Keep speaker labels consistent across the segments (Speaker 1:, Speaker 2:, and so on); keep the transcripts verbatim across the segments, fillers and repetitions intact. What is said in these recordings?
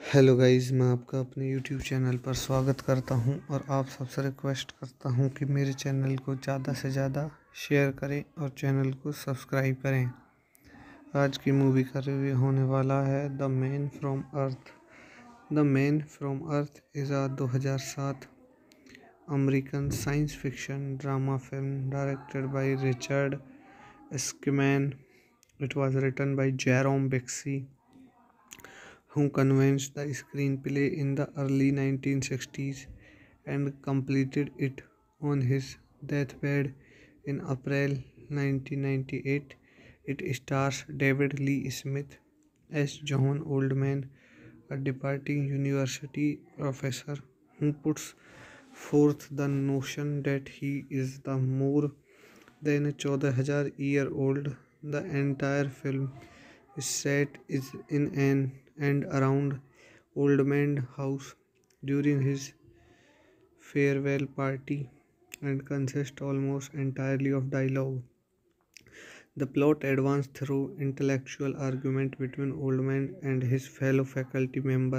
Speaker 1: Hello guys, मैं आपका अपने यूट्यूब चैनल पर स्वागत करता हूं और आप सबसे रिक्वेस्ट करता हूं कि मेरे चैनल को ज़्यादा से ज़्यादा शेयर करें और चैनल को सब्सक्राइब करें। आज की मूवी का रिव्यू होने वाला है the man from earth. The man from earth is a दो हज़ार सात American science fiction drama film directed by Richard Schenkman. It was written by Jerome Bixby, who commenced the screenplay in the early nineteen sixties and completed it on his deathbed in April nineteen ninety-eight. It stars David Lee Smith as John Oldman, a departing university professor who puts forth the notion that he is the more than a fourteen hundred year old. The entire film is set is in an and around Oldman House during his farewell party and consists almost entirely of dialogue. The plot advances through intellectual argument between Oldman and his fellow faculty member.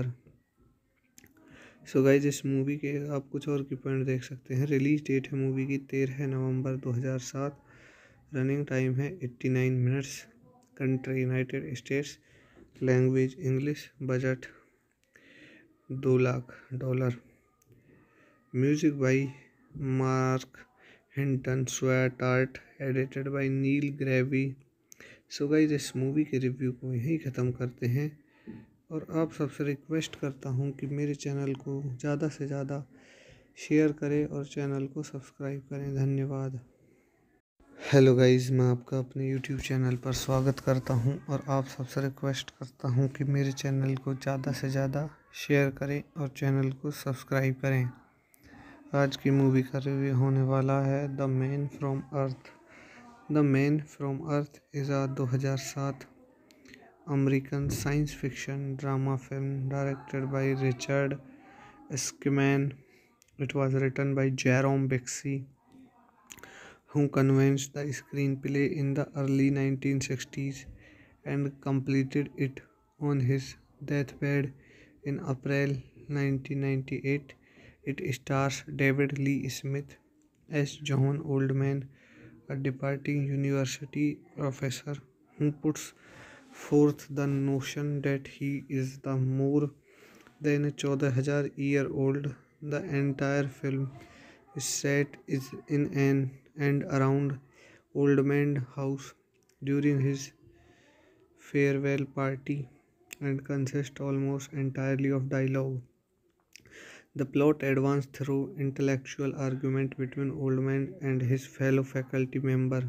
Speaker 1: So guys, इस movie के आप कुछ और की point देख सकते हैं. Release date है मूवी की तेरह नवंबर दो हज़ार सात. रनिंग टाइम है नवासी minutes. Country United States. Language English. Budget दो lakh dollar. Music by Mark Hinton. Stewart edited by Neil Grieve. So guys, इस मूवी के रिव्यू को यहीं ख़त्म करते हैं और आप सबसे रिक्वेस्ट करता हूं कि मेरे चैनल को ज़्यादा से ज़्यादा शेयर करें और चैनल को सब्सक्राइब करें. धन्यवाद. हेलो गाइस, मैं आपका अपने यूट्यूब चैनल पर स्वागत करता हूं और आप सबसे रिक्वेस्ट करता हूं कि मेरे चैनल को ज़्यादा से ज़्यादा शेयर करें और चैनल को सब्सक्राइब करें. आज की मूवी का रिव्यू होने वाला है the man from earth. The man from earth is a दो हज़ार सात American science fiction drama film directed by Richard Schenkman. It was written by Jerome Bixby, who commenced the screenplay in the early nineteen sixties and completed it on his deathbed in April nineteen ninety-eight. It stars David Lee Smith as John Oldman, a departing university professor who puts forth the notion that he is the more than a fourteen hundred year old. The entire film is set is in an and around Oldman House during his farewell party and consists almost entirely of dialogue. The plot advances through intellectual argument between Oldman and his fellow faculty member.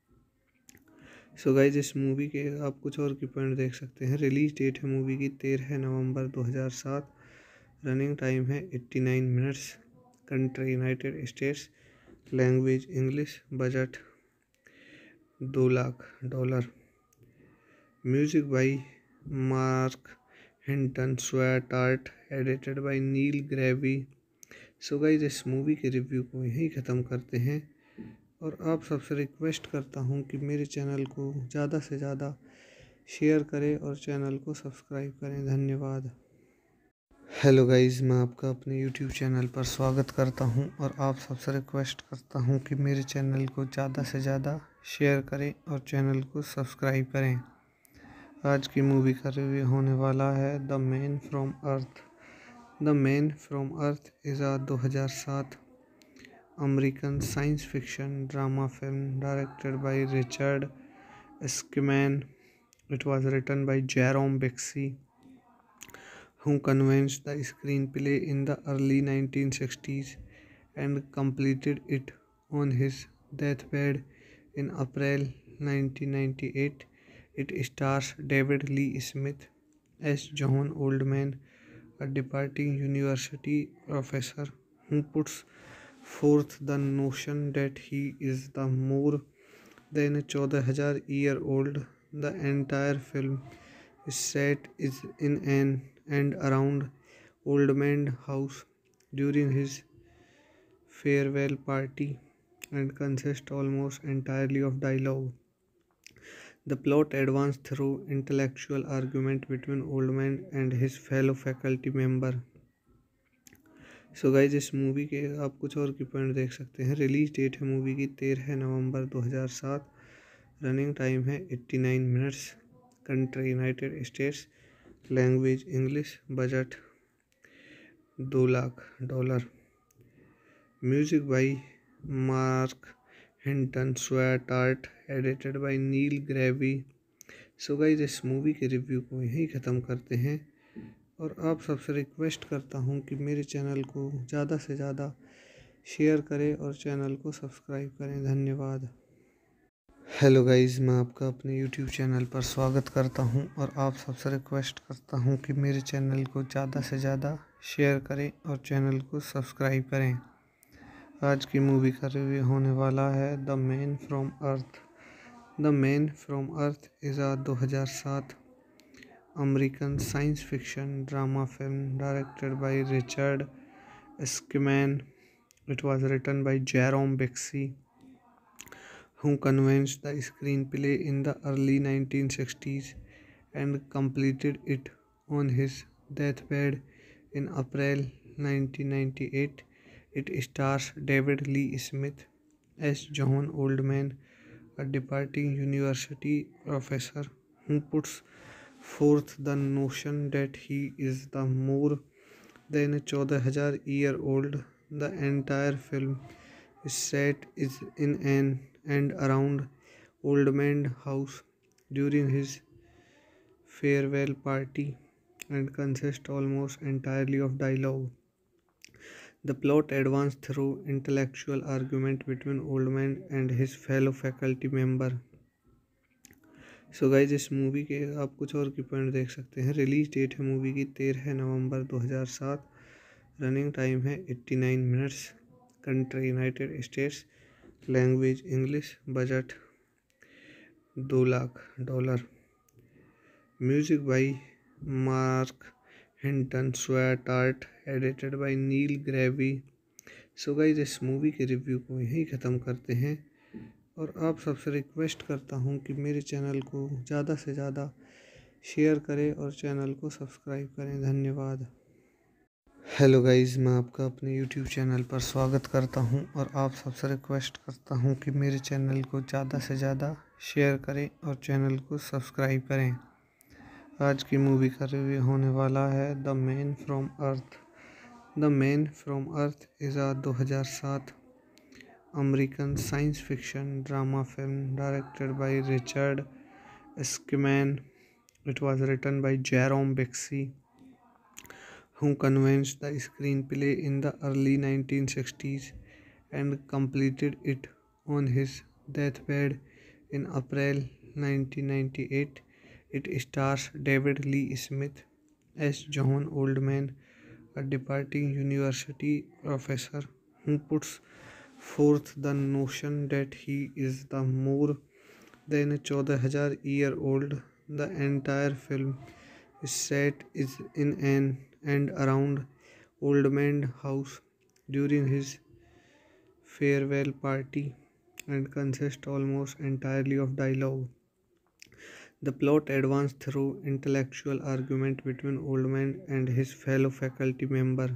Speaker 1: So guys, इस movie के आप कुछ और की point देख सकते हैं. Release date है मूवी की तेरह नवंबर दो हज़ार सात. रनिंग टाइम है नवासी minutes. Country United States. Language English. Budget दो lakh dollar. Music by Mark Hinton. Stewart edited by Neil Grieve. So guys, इस मूवी के रिव्यू को यहीं ख़त्म करते हैं और आप सबसे रिक्वेस्ट करता हूं कि मेरे चैनल को ज़्यादा से ज़्यादा शेयर करें और चैनल को सब्सक्राइब करें. धन्यवाद. हेलो गाइस, मैं आपका अपने यूट्यूब चैनल पर स्वागत करता हूं और आप सबसे रिक्वेस्ट करता हूं कि मेरे चैनल को ज़्यादा से ज़्यादा शेयर करें और चैनल को सब्सक्राइब करें. आज की मूवी का रिव्यू होने वाला है the man from earth. The man from earth is a दो हज़ार सात American science fiction drama film directed by Richard Schenkman. It was written by Jerome Bixby, who commenced the screenplay in the early nineteen sixties and completed it on his deathbed in April nineteen ninety-eight. It stars David Lee Smith as John Oldman, a departing university professor who puts forth the notion that he is the more than a fourteen hundred year old. The entire film is set is in an and around Oldman House during his farewell party and consists almost entirely of dialogue. The plot advanced through intellectual argument between Oldman and his fellow faculty member. So guys इस movie के आप कुछ और की point देख सकते हैं। Release date है मूवी की तेरह नवंबर दो हज़ार सात। रनिंग टाइम है नवासी minutes. Country United States. Language English. Budget दो lakh dollar. Music by Mark Hinton Stewart edited by Neil Grieve. So guys इस मूवी के रिव्यू को यहीं ख़त्म करते हैं और आप सबसे रिक्वेस्ट करता हूँ कि मेरे चैनल को ज़्यादा से ज़्यादा शेयर करें और चैनल को सब्सक्राइब करें। धन्यवाद। हेलो गाइज़, मैं आपका अपने यूट्यूब चैनल पर स्वागत करता हूं और आप सबसे रिक्वेस्ट करता हूं कि मेरे चैनल को ज़्यादा से ज़्यादा शेयर करें और चैनल को सब्सक्राइब करें। आज की मूवी का रिव्यू होने वाला है the man from earth. The man from earth is a दो हज़ार सात American science fiction drama film directed by Richard Schenkman. It was written by Jerome Bixby, who commenced the screenplay in the early nineteen sixties and completed it on his deathbed in April nineteen ninety-eight. It stars David Lee Smith as John Oldman, a departing university professor who puts forth the notion that he is the more than a चौदह हजार year old. The entire film is set is in an and around Oldman House during his farewell party and consists almost entirely of dialogue. The plot advances through intellectual argument between Oldman and his fellow faculty member. So guys इस movie के आप कुछ और की point देख सकते हैं। Release date है मूवी की तेरह नवंबर दो हज़ार सात। रनिंग टाइम है नवासी minutes. Country United States. Language English. Budget दो lakh dollar. Music by Mark Hinton Stewart edited by Neil Grieve. So guys इस मूवी के रिव्यू को यहीं ख़त्म करते हैं और आप सबसे रिक्वेस्ट करता हूँ कि मेरे चैनल को ज़्यादा से ज़्यादा शेयर करें और चैनल को सब्सक्राइब करें। धन्यवाद। हेलो गाइज़, मैं आपका अपने यूट्यूब चैनल पर स्वागत करता हूं और आप सबसे रिक्वेस्ट करता हूं कि मेरे चैनल को ज़्यादा से ज़्यादा शेयर करें और चैनल को सब्सक्राइब करें। आज की मूवी का रिव्यू होने वाला है the man from earth. The man from earth is a दो हज़ार सात American science fiction drama film directed by Richard Schenkman. It was written by Jerome Bixby, who commenced the screenplay in the early nineteen sixties and completed it on his deathbed in April nineteen ninety-eight. It stars David Lee Smith as John Oldman, a departing university professor who puts forth the notion that he is the more than a चौदह हजार year old. The entire film is set is in an and around Oldman House during his farewell party and consists almost entirely of dialogue. The plot advances through intellectual argument between Oldman and his fellow faculty member.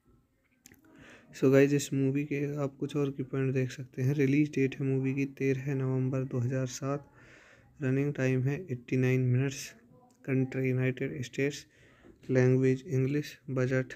Speaker 1: So guys इस movie के आप कुछ और की point देख सकते हैं। Release date है मूवी की तेरह नवंबर दो हज़ार सात। रनिंग टाइम है नवासी minutes. Country United States. Language English. Budget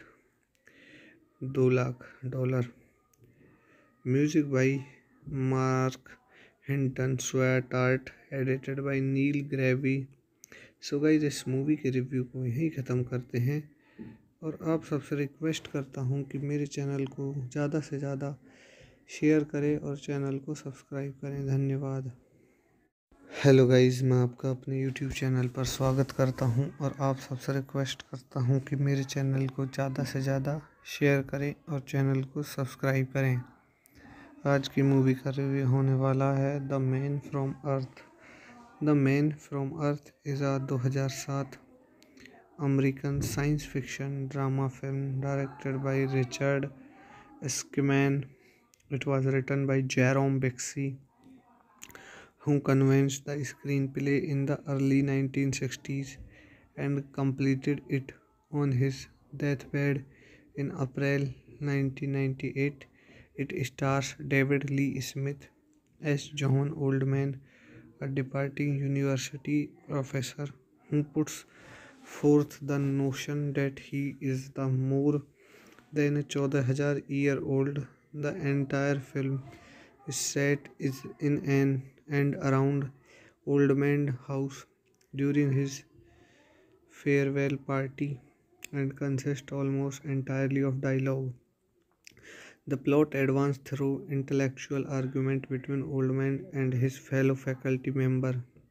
Speaker 1: दो lakh dollar. Music by Mark Hinton Stewart edited by Neil Grieve. So guys इस मूवी के रिव्यू को यहीं ख़त्म करते हैं और आप सबसे रिक्वेस्ट करता हूँ कि मेरे चैनल को ज़्यादा से ज़्यादा शेयर करें और चैनल को सब्सक्राइब करें। धन्यवाद। हेलो गाइज़, मैं आपका अपने यूट्यूब चैनल पर स्वागत करता हूं और आप सबसे रिक्वेस्ट करता हूं कि मेरे चैनल को ज़्यादा से ज़्यादा शेयर करें और चैनल को सब्सक्राइब करें। आज की मूवी का रिव्यू होने वाला है the man from earth. The man from earth is a दो हज़ार सात American science fiction drama film directed by Richard Schenkman. It was written by Jerome Bixby, who commenced the screenplay in the early nineteen sixties and completed it on his deathbed in April nineteen ninety-eight. It stars David Lee Smith as John Oldman, a departing university professor who puts forth the notion that he is the more than a fourteen hundred year old. The entire film is set is in an and around Oldman House during his farewell party and consists almost entirely of dialogue. The plot advances through intellectual argument between Oldman and his fellow faculty member.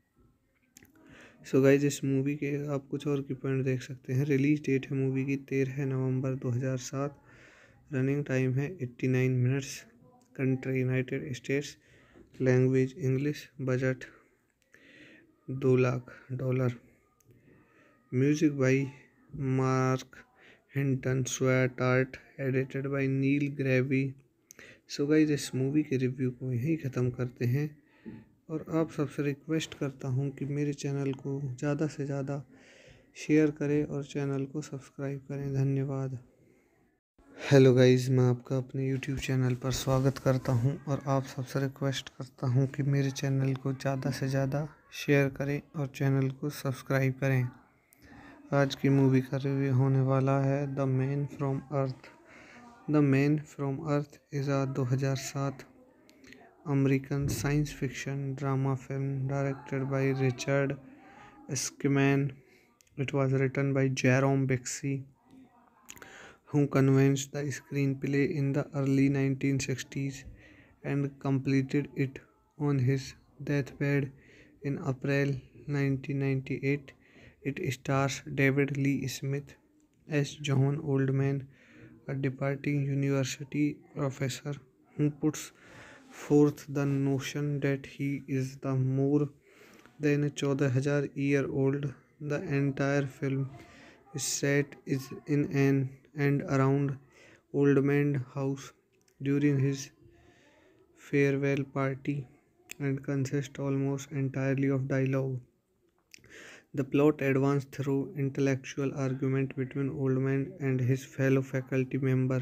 Speaker 1: So guys इस movie के आप कुछ और की point देख सकते हैं। Release date है मूवी की तेरह नवंबर दो हज़ार सात। रनिंग टाइम है नवासी minutes. Country United States. Language English. Budget दो lakh dollar. Music by Mark Hinton. Stewart edited by Neil Grieve. So guys इस मूवी के रिव्यू को यहीं ख़त्म करते हैं और आप सबसे रिक्वेस्ट करता हूं कि मेरे चैनल को ज़्यादा से ज़्यादा शेयर करें और चैनल को सब्सक्राइब करें। धन्यवाद। हेलो गाइस, मैं आपका अपने यूट्यूब चैनल पर स्वागत करता हूं और आप सबसे रिक्वेस्ट करता हूं कि मेरे चैनल को ज़्यादा से ज़्यादा शेयर करें और चैनल को सब्सक्राइब करें। आज की मूवी का रिव्यू होने वाला है the man from earth. The man from earth is a दो हज़ार सात American science fiction drama film directed by Richard Schenkman. It was written by Jerome Bixby, who commenced the screenplay in the early nineteen sixties and completed it on his deathbed in April nineteen ninety-eight. It stars David Lee Smith as John Oldman, a departing university professor who puts forth the notion that he is the more than a fourteen hundred year old. The entire film is set is in an and around Oldman House during his farewell party and consists almost entirely of dialogue. The plot advances through intellectual argument between Oldman and his fellow faculty member.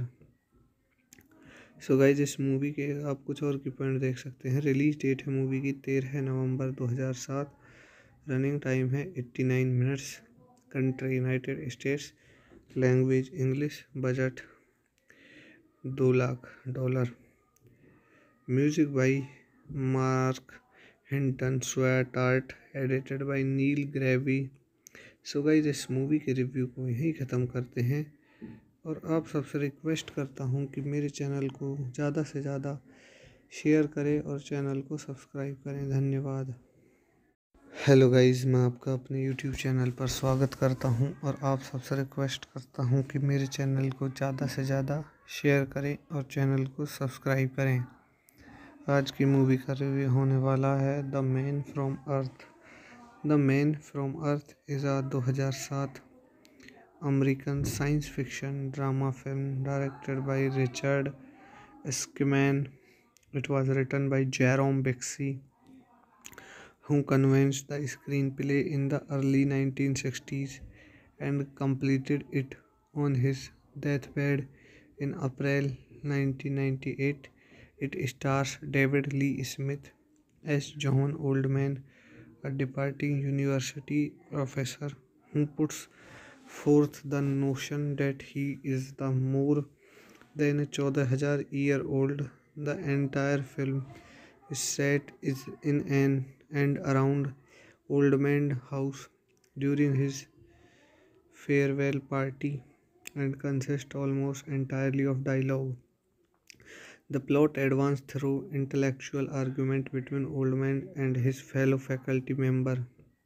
Speaker 1: So guys इस movie के आप कुछ और की point देख सकते हैं। Release date है मूवी की तेरह नवंबर दो हज़ार सात। रनिंग टाइम है नवासी minutes. Country United States. Language English. Budget दो lakh dollar. Music by Mark Hinton. Stewart edited by Neil Grieve. So guys इस मूवी के रिव्यू को यहीं ख़त्म करते हैं और आप सबसे रिक्वेस्ट करता हूं कि मेरे चैनल को ज़्यादा से ज़्यादा शेयर करें और चैनल को सब्सक्राइब करें। धन्यवाद। हेलो गाइस, मैं आपका अपने यूट्यूब चैनल पर स्वागत करता हूं और आप सबसे रिक्वेस्ट करता हूं कि मेरे चैनल को ज़्यादा से ज़्यादा शेयर करें और चैनल को सब्सक्राइब करें। आज की मूवी का रिव्यू होने वाला है the man from earth. The man from earth is a दो हज़ार सात American science fiction drama film directed by Richard Schenkman. It was written by Jerome Bixby, who commenced the screenplay in the early nineteen sixties and completed it on his deathbed in April nineteen ninety-eight. It stars David Lee Smith as John Oldman, a departing university professor who puts forth the notion that he is the more than a fourteen hundred year old. The entire film is set is in an and around Oldman House during his farewell party and consists almost entirely of dialogue. The plot advances through intellectual argument between Oldman and his fellow faculty member.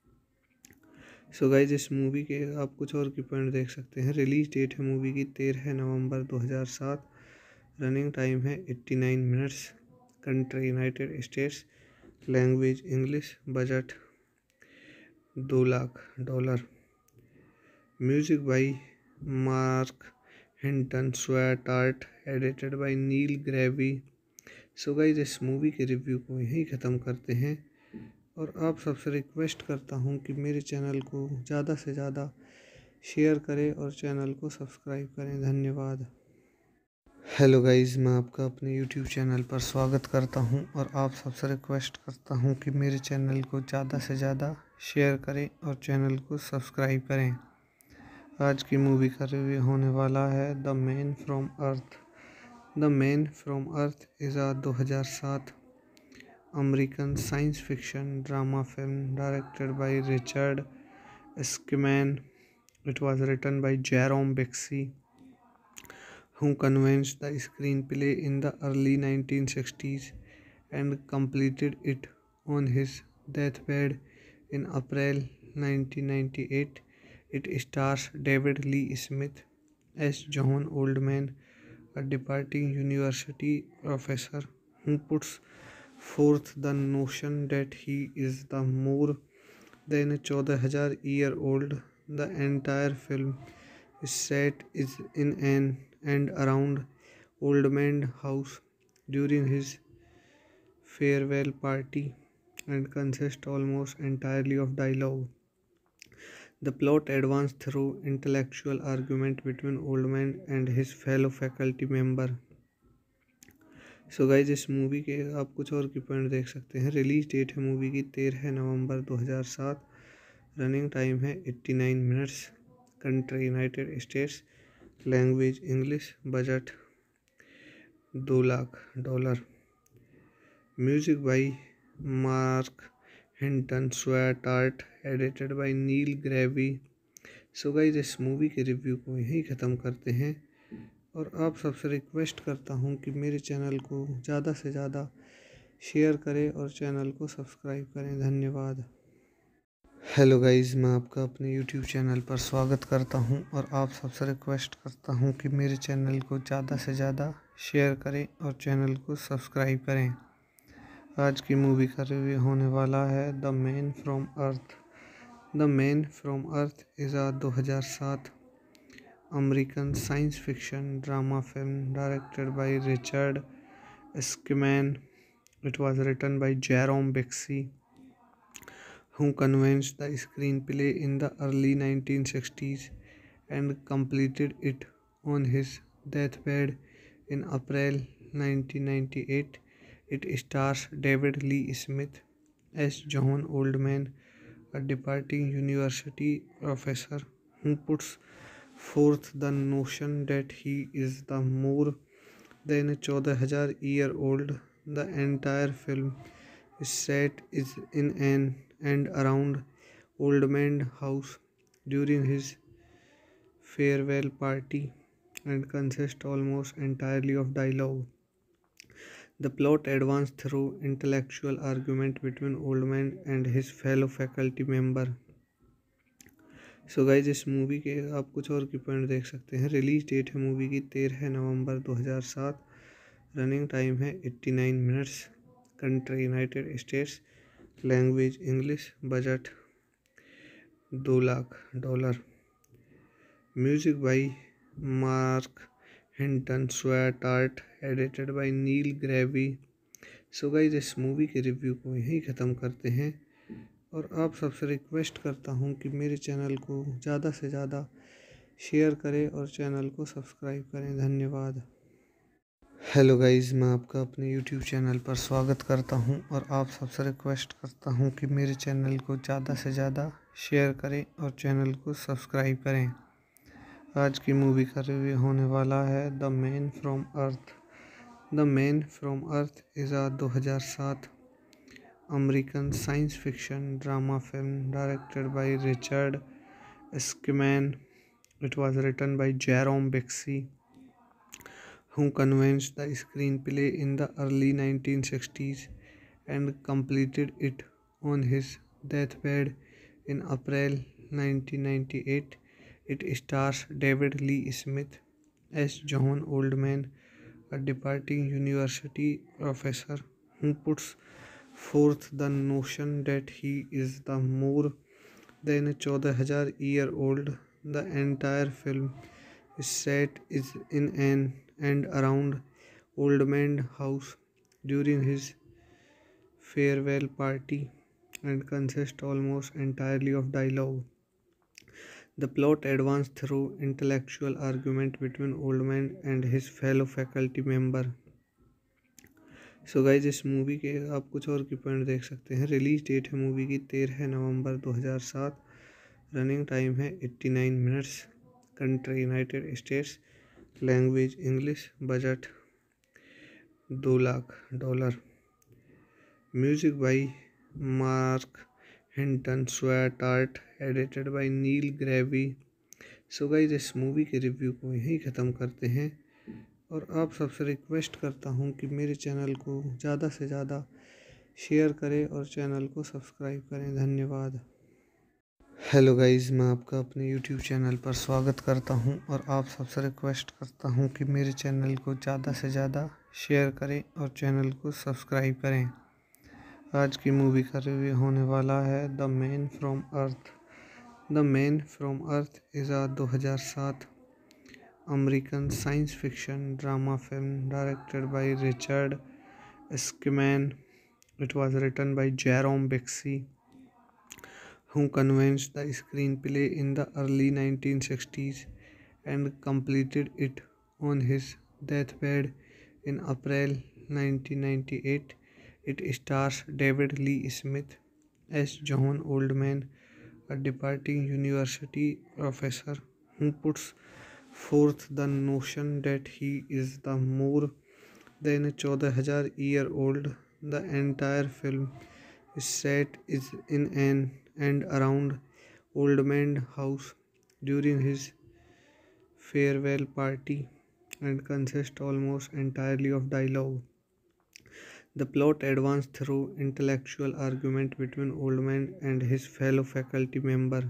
Speaker 1: So guys इस movie के आप कुछ और की point देख सकते हैं। Release date है मूवी की तेरह नवंबर दो हज़ार सात। रनिंग टाइम है नवासी minutes. Country United States. Language English. Budget दो lakh dollar. Music by Mark Hinton. Stewart edited by Neil Grieve. So guys इस मूवी के रिव्यू को यहीं ख़त्म करते हैं और आप सबसे रिक्वेस्ट करता हूँ कि मेरे चैनल को ज़्यादा से ज़्यादा शेयर करें और चैनल को सब्सक्राइब करें। धन्यवाद। हेलो गाइस, मैं आपका अपने यूट्यूब चैनल पर स्वागत करता हूं और आप सबसे रिक्वेस्ट करता हूं कि मेरे चैनल को ज़्यादा से ज़्यादा शेयर करें और चैनल को सब्सक्राइब करें। आज की मूवी का रिव्यू होने वाला है the man from earth. The man from earth is a दो हज़ार सात American science fiction drama film directed by Richard Schenkman. It was written by Jerome Bixby, who commenced the screenplay in the early nineteen sixties and completed it on his deathbed in April nineteen ninety-eight. It stars David Lee Smith as John Oldman, a departing university professor who puts forth the notion that he is the more than a चौदह हजार year old. The entire film is set is in an and around Oldman House during his farewell party and consists almost entirely of dialogue. The plot advances through intellectual argument between Oldman and his fellow faculty member. So guys, इस movie के आप कुछ और की point देख सकते हैं। Release date है मूवी की तेरह नवंबर दो हज़ार सात। रनिंग टाइम है नवासी minutes. Country United States. Language English. Budget दो lakh dollar. Music by Mark Hinton Stewart edited by Neil Grieve. So guys, इस मूवी के रिव्यू को यहीं ख़त्म करते हैं और आप सबसे रिक्वेस्ट करता हूँ कि मेरे चैनल को ज़्यादा से ज़्यादा शेयर करें और चैनल को सब्सक्राइब करें। धन्यवाद। हेलो गाइस, मैं आपका अपने यूट्यूब चैनल पर स्वागत करता हूं और आप सबसे रिक्वेस्ट करता हूं कि मेरे चैनल को ज़्यादा से ज़्यादा शेयर करें और चैनल को सब्सक्राइब करें। आज की मूवी का रिव्यू होने वाला है the man from earth. The man from earth is a दो हज़ार सात American science fiction drama film directed by Richard Schenkman. It was written by Jerome Bixby, who commenced the screenplay in the early nineteen sixties and completed it on his deathbed in April nineteen ninety-eight. It stars David Lee Smith as John Oldman, a departing university professor who puts forth the notion that he is the more than a चौदह हजार year old. The entire film is set is in an and around Oldman House during his farewell party and consists almost entirely of dialogue. The plot advances through intellectual argument between Oldman and his fellow faculty member. So guys, इस movie के आप कुछ और की point देख सकते हैं। Release date है मूवी की तेरह नवंबर दो हज़ार सात। रनिंग टाइम है नवासी minutes. Country United States. Language English. Budget दो lakh dollar. Music by Mark Hinton Stewart edited by Neil Grieve. So guys, इस मूवी के रिव्यू को यहीं ख़त्म करते हैं और आप सबसे रिक्वेस्ट करता हूँ कि मेरे चैनल को ज़्यादा से ज़्यादा शेयर करें और चैनल को सब्सक्राइब करें। धन्यवाद। हेलो गाइस, मैं आपका अपने यूट्यूब चैनल पर स्वागत करता हूं और आप सबसे रिक्वेस्ट करता हूं कि मेरे चैनल को ज़्यादा से ज़्यादा शेयर करें और चैनल को सब्सक्राइब करें। आज की मूवी का रिव्यू होने वाला है the man from earth. The man from earth is a दो हज़ार सात American science fiction drama film directed by Richard Schenkman. It was written by Jerome Bixby, who commenced the screenplay in the early nineteen sixties and completed it on his deathbed in April nineteen ninety-eight. It stars David Lee Smith as John Oldman, a departing university professor who puts forth the notion that he is the more than a चौदह हजार year old. The entire film is set is in an and around Oldman House during his farewell party and consists almost entirely of dialogue. The plot advances through intellectual argument between Oldman and his fellow faculty member. So guys इस movie के आप कुछ और की point देख सकते हैं। Release date है मूवी की तेरह नवंबर दो हज़ार सात। रनिंग टाइम है नवासी minutes. Country United States. Language English. Budget दो lakh dollar. Music by Mark Hinton Stewart edited by Neil Grieve. So guys इस मूवी के रिव्यू को यहीं ख़त्म करते हैं और आप सबसे रिक्वेस्ट करता हूँ कि मेरे चैनल को ज़्यादा से ज़्यादा शेयर करें और चैनल को सब्सक्राइब करें। धन्यवाद। हेलो गाइस, मैं आपका अपने यूट्यूब चैनल पर स्वागत करता हूं और आप सबसे रिक्वेस्ट करता हूं कि मेरे चैनल को ज़्यादा से ज़्यादा शेयर करें और चैनल को सब्सक्राइब करें। आज की मूवी का रिव्यू होने वाला है the man from earth. The man from earth is a दो हज़ार सात American science fiction drama film directed by Richard Schenkman. It was written by Jerome Bixby, who commenced the screenplay in the early nineteen sixties and completed it on his deathbed in April nineteen ninety-eight. It stars David Lee Smith as John Oldman, a departing university professor who puts forth the notion that he is the more than a चौदह हजार year old. The entire film is set is in an and around Oldman House during his farewell party and consists almost entirely of dialogue. The plot advances through intellectual argument between Oldman and his fellow faculty member.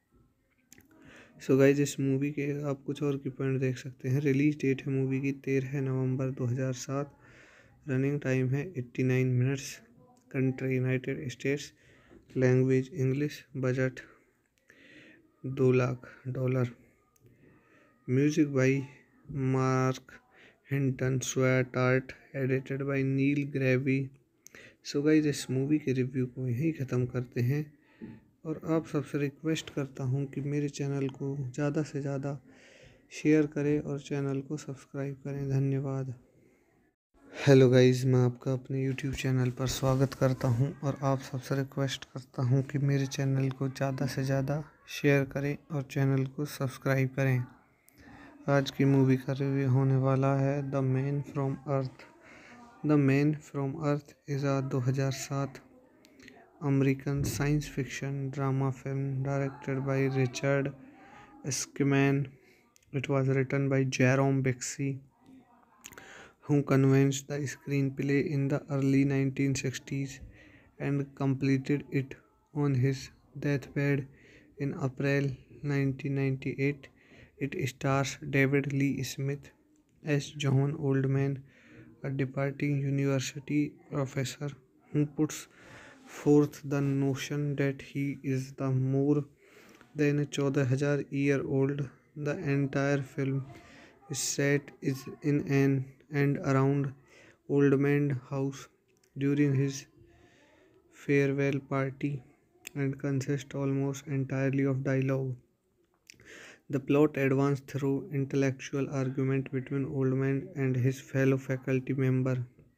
Speaker 1: So guys इस movie के आप कुछ और की point देख सकते हैं। Release date है मूवी की तेरह नवंबर दो हज़ार सात। रनिंग टाइम है नवासी minutes. Country United States. Language English. Budget दो lakh dollar. Music by Mark Hinton Stewart edited by Neil Grieve. So guys इस मूवी के रिव्यू को यहीं ख़त्म करते हैं और आप सबसे रिक्वेस्ट करता हूँ कि मेरे चैनल को ज़्यादा से ज़्यादा शेयर करें और चैनल को सब्सक्राइब करें। धन्यवाद। हेलो गाइस, मैं आपका अपने यूट्यूब चैनल पर स्वागत करता हूं और आप सबसे रिक्वेस्ट करता हूं कि मेरे चैनल को ज़्यादा से ज़्यादा शेयर करें और चैनल को सब्सक्राइब करें। आज की मूवी का रिव्यू होने वाला है the man from earth. The man from earth is a दो हज़ार सात American science fiction drama film directed by Richard Schenkman. It was written by Jerome Bixby, who commenced the screenplay in the early nineteen sixties and completed it on his deathbed in April nineteen ninety-eight. It stars David Lee Smith as John Oldman, a departing university professor who puts forth the notion that he is the more than a चौदह हजार year old. The entire film is set is in an and around Oldman House during his farewell party and consists almost entirely of dialogue. The plot advances through intellectual argument between Oldman and his fellow faculty member.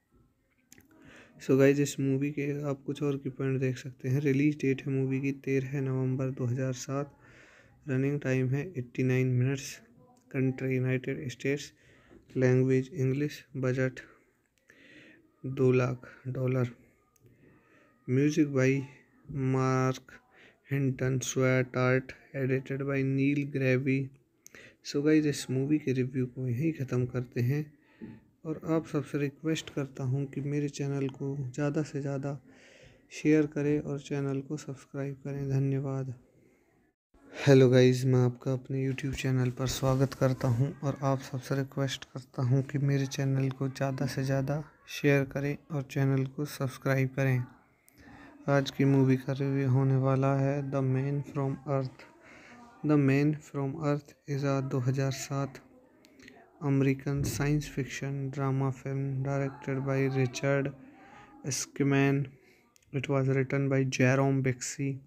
Speaker 1: So guys इस movie के आप कुछ और की point देख सकते हैं। Release date है मूवी की तेरह नवंबर दो हज़ार सात। रनिंग टाइम है नवासी minutes. Country United States. Language English. Budget दो lakh dollar. Music by Mark Hinton Stewart edited by Neil Grieve. So guys इस मूवी के रिव्यू को यहीं ख़त्म करते हैं और आप सबसे रिक्वेस्ट करता हूँ कि मेरे चैनल को ज़्यादा से ज़्यादा शेयर करें और चैनल को सब्सक्राइब करें। धन्यवाद। हेलो गाइस, मैं आपका अपने यूट्यूब चैनल पर स्वागत करता हूं और आप सबसे रिक्वेस्ट करता हूं कि मेरे चैनल को ज़्यादा से ज़्यादा शेयर करें और चैनल को सब्सक्राइब करें। आज की मूवी का रिव्यू होने वाला है the man from earth. The man from earth is a दो हज़ार सात American science fiction drama film directed by Richard Schenkman. It was written by Jerome Bixby,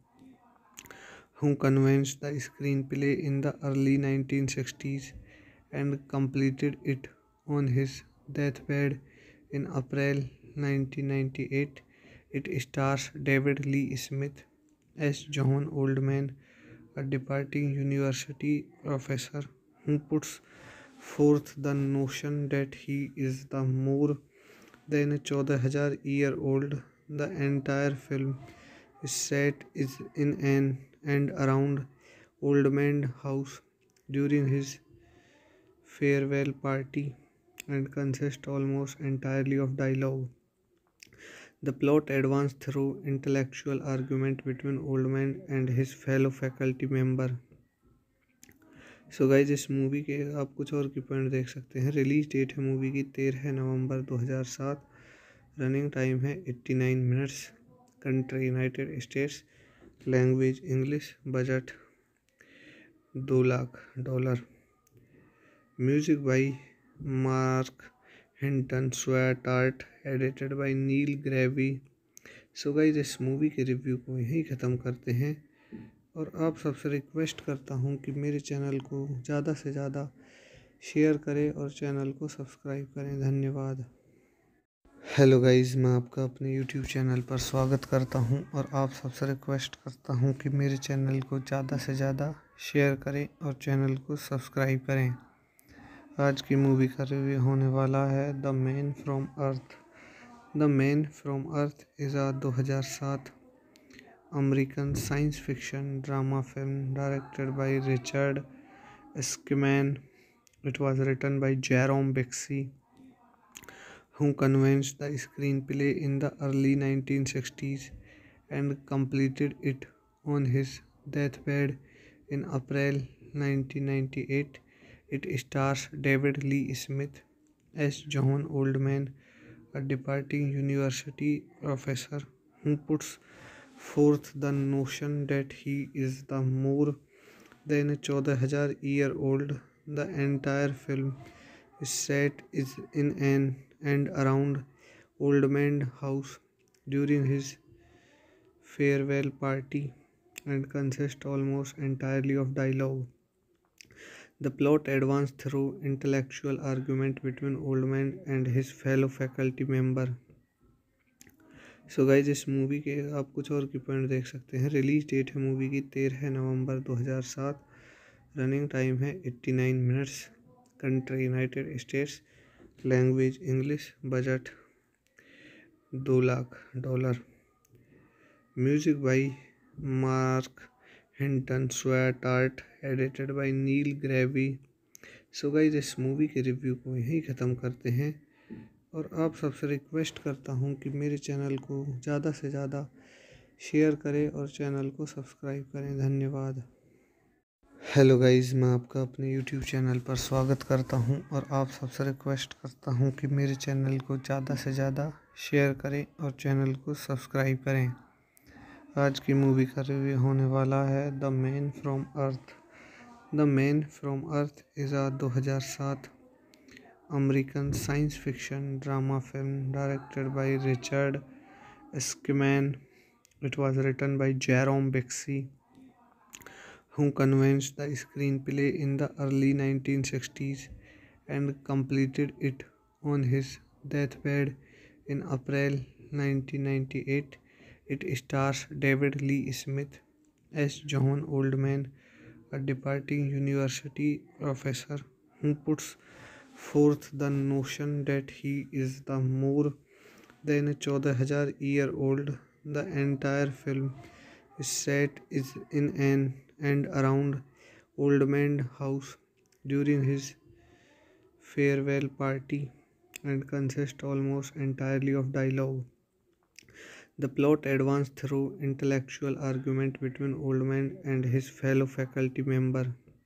Speaker 1: who commenced the screenplay in the early nineteen sixties and completed it on his deathbed in April nineteen ninety-eight. It stars David Lee Smith as John Oldman, a departing university professor who puts forth the notion that he is the more than a चौदह हजार year old. The entire film is set is in an and around Oldman House during his farewell party and consists almost entirely of dialogue. The plot advances through intellectual argument between Oldman and his fellow faculty member. So guys इस movie के आप कुछ और की point देख सकते हैं। Release date है मूवी की तेरह नवंबर दो हज़ार सात। रनिंग टाइम है eighty nine minutes. Country United States. Language English. Budget दो lakh dollar. Music by Mark Hinton Stewart edited by Neil Grieve. So guys इस मूवी के रिव्यू को यहीं ख़त्म करते हैं और आप सबसे रिक्वेस्ट करता हूँ कि मेरे चैनल को ज़्यादा से ज़्यादा शेयर करें और चैनल को सब्सक्राइब करें। धन्यवाद। हेलो गाइस, मैं आपका अपने यूट्यूब चैनल पर स्वागत करता हूं और आप सबसे रिक्वेस्ट करता हूं कि मेरे चैनल को ज़्यादा से ज़्यादा शेयर करें और चैनल को सब्सक्राइब करें। आज की मूवी का रिव्यू होने वाला है the man from earth. The man from earth is a दो हज़ार सात American science fiction drama film directed by Richard Schenkman. It was written by Jerome Bixby, who commenced the screenplay in the early nineteen sixties and completed it on his deathbed in April nineteen ninety-eight. It stars David Lee Smith as John Oldman, a departing university professor who puts forth the notion that he is the more than a चौदह हजार year old. The entire film is set is in an and around Oldman House during his farewell party and consists almost entirely of dialogue. The plot advances through intellectual argument between Oldman and his fellow faculty member. So guys इस movie के आप कुछ और की point देख सकते हैं। Release date है मूवी की तेरह नवंबर दो हज़ार सात। रनिंग टाइम है eighty nine minutes. Country United States. Language English. Budget दो lakh dollar. Music by Mark Hinton Stewart edited by Neil Grieve. So guys इस मूवी के रिव्यू को यहीं ख़त्म करते हैं और आप सबसे रिक्वेस्ट करता हूँ कि मेरे चैनल को ज़्यादा से ज़्यादा शेयर करें और चैनल को सब्सक्राइब करें। धन्यवाद। हेलो गाइस, मैं आपका अपने यूट्यूब चैनल पर स्वागत करता हूं और आप सबसे रिक्वेस्ट करता हूं कि मेरे चैनल को ज़्यादा से ज़्यादा शेयर करें और चैनल को सब्सक्राइब करें। आज की मूवी का रिव्यू होने वाला है the man from earth. The man from earth is a दो हज़ार सात American science fiction drama film directed by Richard Schenkman. It was written by Jerome Bixby, who commenced the screenplay in the early nineteen sixties and completed it on his deathbed in April nineteen ninety-eight. It stars David Lee Smith as John Oldman, a departing university professor who puts forth the notion that he is the more than a चौदह हजार year old. The entire film is set is in an and around Oldman House during his farewell party and consists almost entirely of dialogue. The plot advances through intellectual argument between Oldman and his fellow faculty member.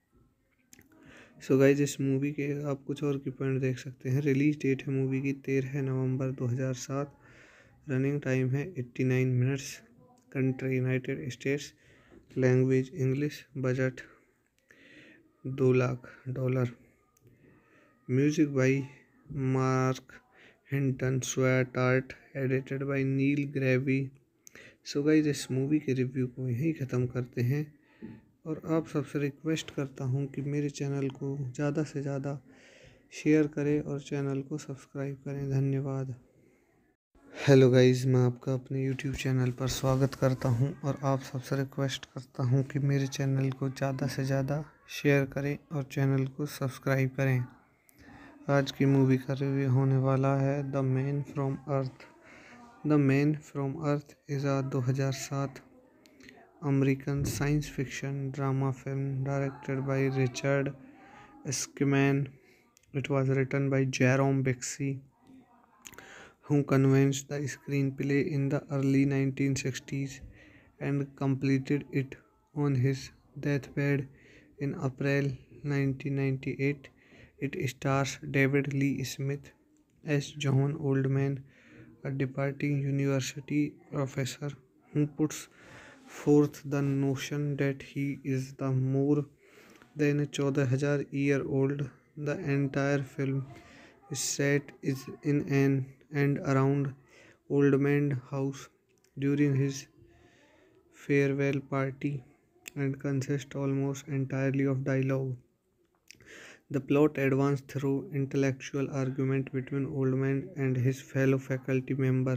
Speaker 1: So guys इस movie के आप कुछ और की point देख सकते हैं। Release date है मूवी की तेरह नवंबर दो हज़ार सात। रनिंग टाइम है eighty nine minutes. Country United States. Language English. Budget दो lakh dollar. Music by Mark Hinton Stewart edited by Neil Grieve. So guys इस मूवी के रिव्यू को यहीं ख़त्म करते हैं और आप सबसे रिक्वेस्ट करता हूं कि मेरे चैनल को ज़्यादा से ज़्यादा शेयर करें और चैनल को सब्सक्राइब करें। धन्यवाद। हेलो गाइस, मैं आपका अपने यूट्यूब चैनल पर स्वागत करता हूं और आप सबसे रिक्वेस्ट करता हूं कि मेरे चैनल को ज़्यादा से ज़्यादा शेयर करें और चैनल को सब्सक्राइब करें। आज की मूवी का रिव्यू होने वाला है the man from earth. The man from earth is a दो हज़ार सात American science fiction drama film directed by Richard Schenkman. It was written by Jerome Bixby, who commenced the screenplay in the early nineteen sixties and completed it on his deathbed in April nineteen ninety-eight. It stars David Lee Smith as John Oldman, a departing university professor who puts forth the notion that he is the more than a चौदह हजार year old. The entire film is set is in an and around Oldman house during his farewell party and consists almost entirely of dialogue. The plot advances through intellectual argument between Oldman and his fellow faculty member.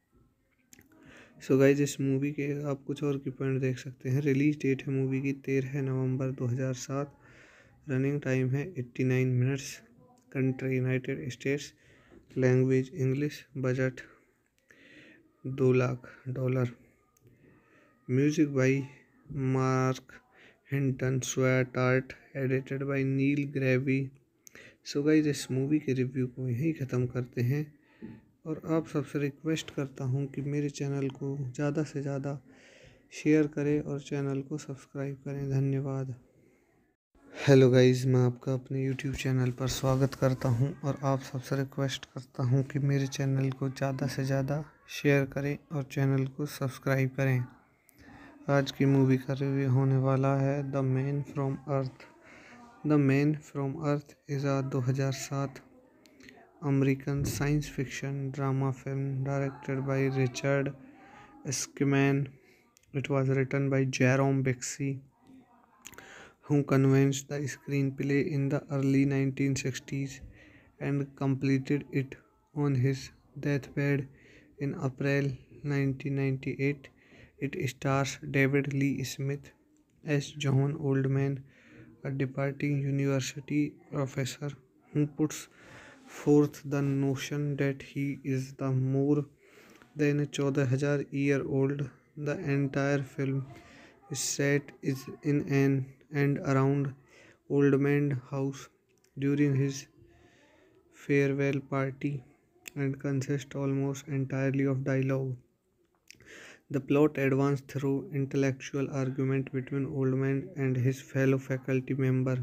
Speaker 1: So guys इस movie के आप कुछ और की point देख सकते हैं। Release date है मूवी की तेरह नवंबर दो हज़ार सात। रनिंग टाइम है नवासी minutes. Country United States. Language English. Budget दो lakh dollar. Music by Mark Hinton Stewart edited by Neil Grieve. So guys इस मूवी के रिव्यू को यहीं ख़त्म करते हैं और आप सबसे रिक्वेस्ट करता हूं कि मेरे चैनल को ज़्यादा से ज़्यादा शेयर करें और चैनल को सब्सक्राइब करें। धन्यवाद। हेलो गाइस, मैं आपका अपने यूट्यूब चैनल पर स्वागत करता हूं और आप सबसे रिक्वेस्ट करता हूं कि मेरे चैनल को ज़्यादा से ज़्यादा शेयर करें और चैनल को सब्सक्राइब करें। आज की मूवी का रिव्यू होने वाला है the man from earth. The man from earth is a दो हज़ार सात American science fiction drama film directed by Richard Schenkman. It was written by Jerome Bixby, who commenced the screenplay in the early nineteen sixties and completed it on his deathbed in April nineteen ninety-eight. It stars David Lee Smith as John Oldman, a departing university professor who puts forth the notion that he is the more than a चौदह हजार year old. The entire film is set is in an and around Oldman house during his farewell party and consists almost entirely of dialogue. The plot advances through intellectual argument between Oldman and his fellow faculty member.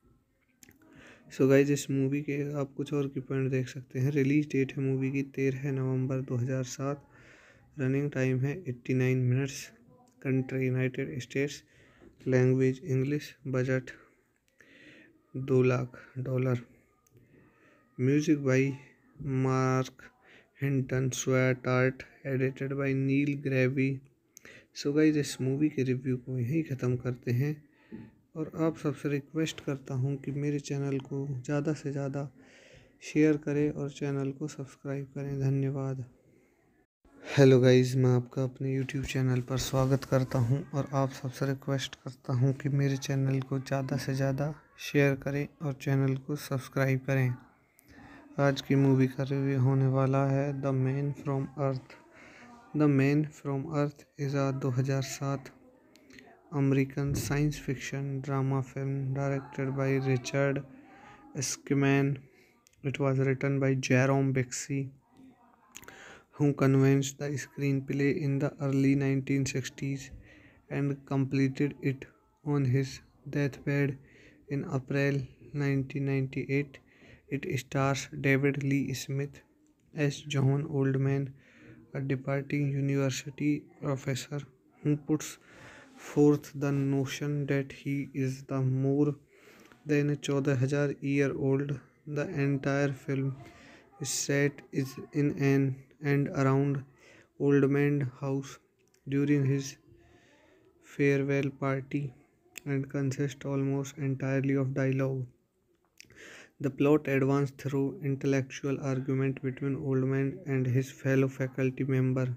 Speaker 1: So guys इस movie के आप कुछ और की point देख सकते हैं। Release date है मूवी की तेरह नवंबर दो हज़ार सात। रनिंग टाइम है नवासी minutes. Country United States. Language English. Budget दो lakh dollar. Music by Mark Hinton Stewart edited by Neil Grieve. So guys इस मूवी के रिव्यू को यहीं ख़त्म करते हैं और आप सबसे रिक्वेस्ट करता हूं कि मेरे चैनल को ज़्यादा से ज़्यादा शेयर करें और चैनल को सब्सक्राइब करें। धन्यवाद। हेलो गाइस, मैं आपका अपने यूट्यूब चैनल पर स्वागत करता हूं और आप सबसे रिक्वेस्ट करता हूं कि मेरे चैनल को ज़्यादा से ज़्यादा शेयर करें और चैनल को सब्सक्राइब करें। आज की मूवी का रिव्यू होने वाला है the man from earth. The man from earth is a दो हज़ार सात American science fiction drama film directed by Richard Schenkman. It was written by Jerome Bixby, who commenced the screenplay in the early nineteen sixties and completed it on his deathbed in April nineteen ninety-eight. It stars David Lee Smith as John Oldman, a departing university professor who puts forth the notion that he is the more than a चौदह हजार year old. The entire film is set is in an and around Oldman house during his farewell party and consists almost entirely of dialogue. The plot advances through intellectual argument between Oldman and his fellow faculty member.